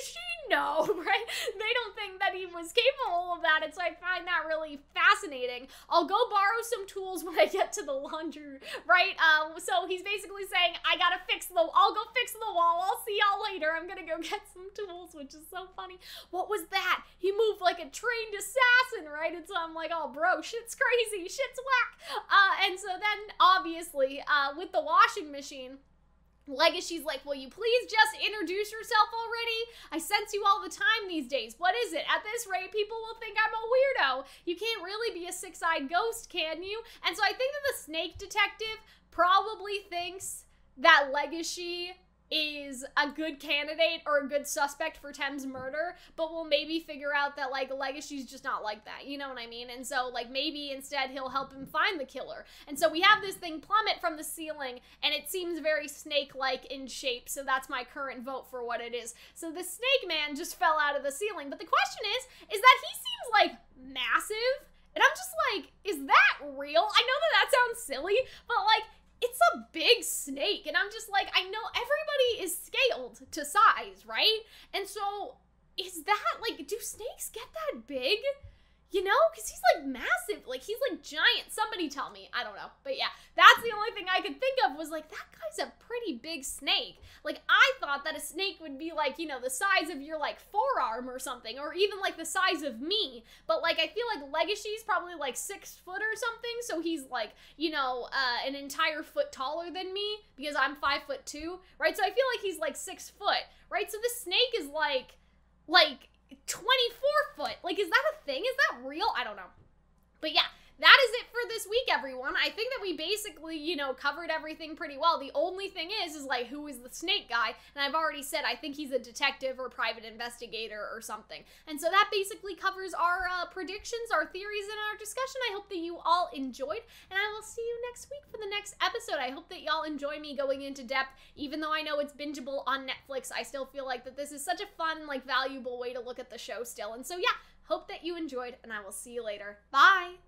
know, right? They don't think that he was capable of that, and so I find that really fascinating. I'll go borrow some tools when I get to the laundry, right? Uh, so he's basically saying, I gotta fix the, I'll go fix the wall, I'll see y'all later, I'm gonna go get some tools, which is so funny. What was that? He moved like a trained assassin, right? And so I'm like, oh bro, shit's crazy, shit's whack. Uh, and so then, obviously, uh, with the washing machine, Legacy's like, will you please just introduce yourself already? I sense you all the time these days. What is it? At this rate, people will think I'm a weirdo. You can't really be a six-eyed ghost, can you? And so I think that the snake detective probably thinks that Legacy is a good candidate or a good suspect for Tem's murder, but we'll maybe figure out that, like, Legacy's just not like that, you know what I mean? And so, like, maybe instead he'll help him find the killer. And so we have this thing plummet from the ceiling, and it seems very snake-like in shape, so that's my current vote for what it is. So the snake man just fell out of the ceiling, but the question is, is that he seems, like, massive, and I'm just like, is that real? I know that that sounds silly, but, like, it's a big snake, and I'm just like, I know everybody is scaled to size, right? And so, is that, like, do snakes get that big? You know? Because he's, like, massive. Like, he's, like, giant. Somebody tell me. I don't know. But, yeah, that's the only thing I could think of was, like, that guy's a pretty big snake. Like, I thought that a snake would be, like, you know, the size of your, like, forearm or something, or even, like, the size of me. But, like, I feel like Legacy's probably, like, six foot or something, so he's, like, you know, uh, an entire foot taller than me, because I'm five foot two, right? So I feel like he's, like, six foot, right? So the snake is, like, like, twenty-four foot. Like, is that a thing? Is that real? I don't know. But yeah, that is it for this week, everyone. I think that we basically, you know, covered everything pretty well. The only thing is, is like, who is the snake guy? And I've already said, I think he's a detective or private investigator or something. And so that basically covers our uh, predictions, our theories, and our discussion. I hope that you all enjoyed, and I will see you next week for the next episode. I hope that y'all enjoy me going into depth. Even though I know it's bingeable on Netflix, I still feel like that this is such a fun, like, valuable way to look at the show still. And so yeah, hope that you enjoyed, and I will see you later. Bye!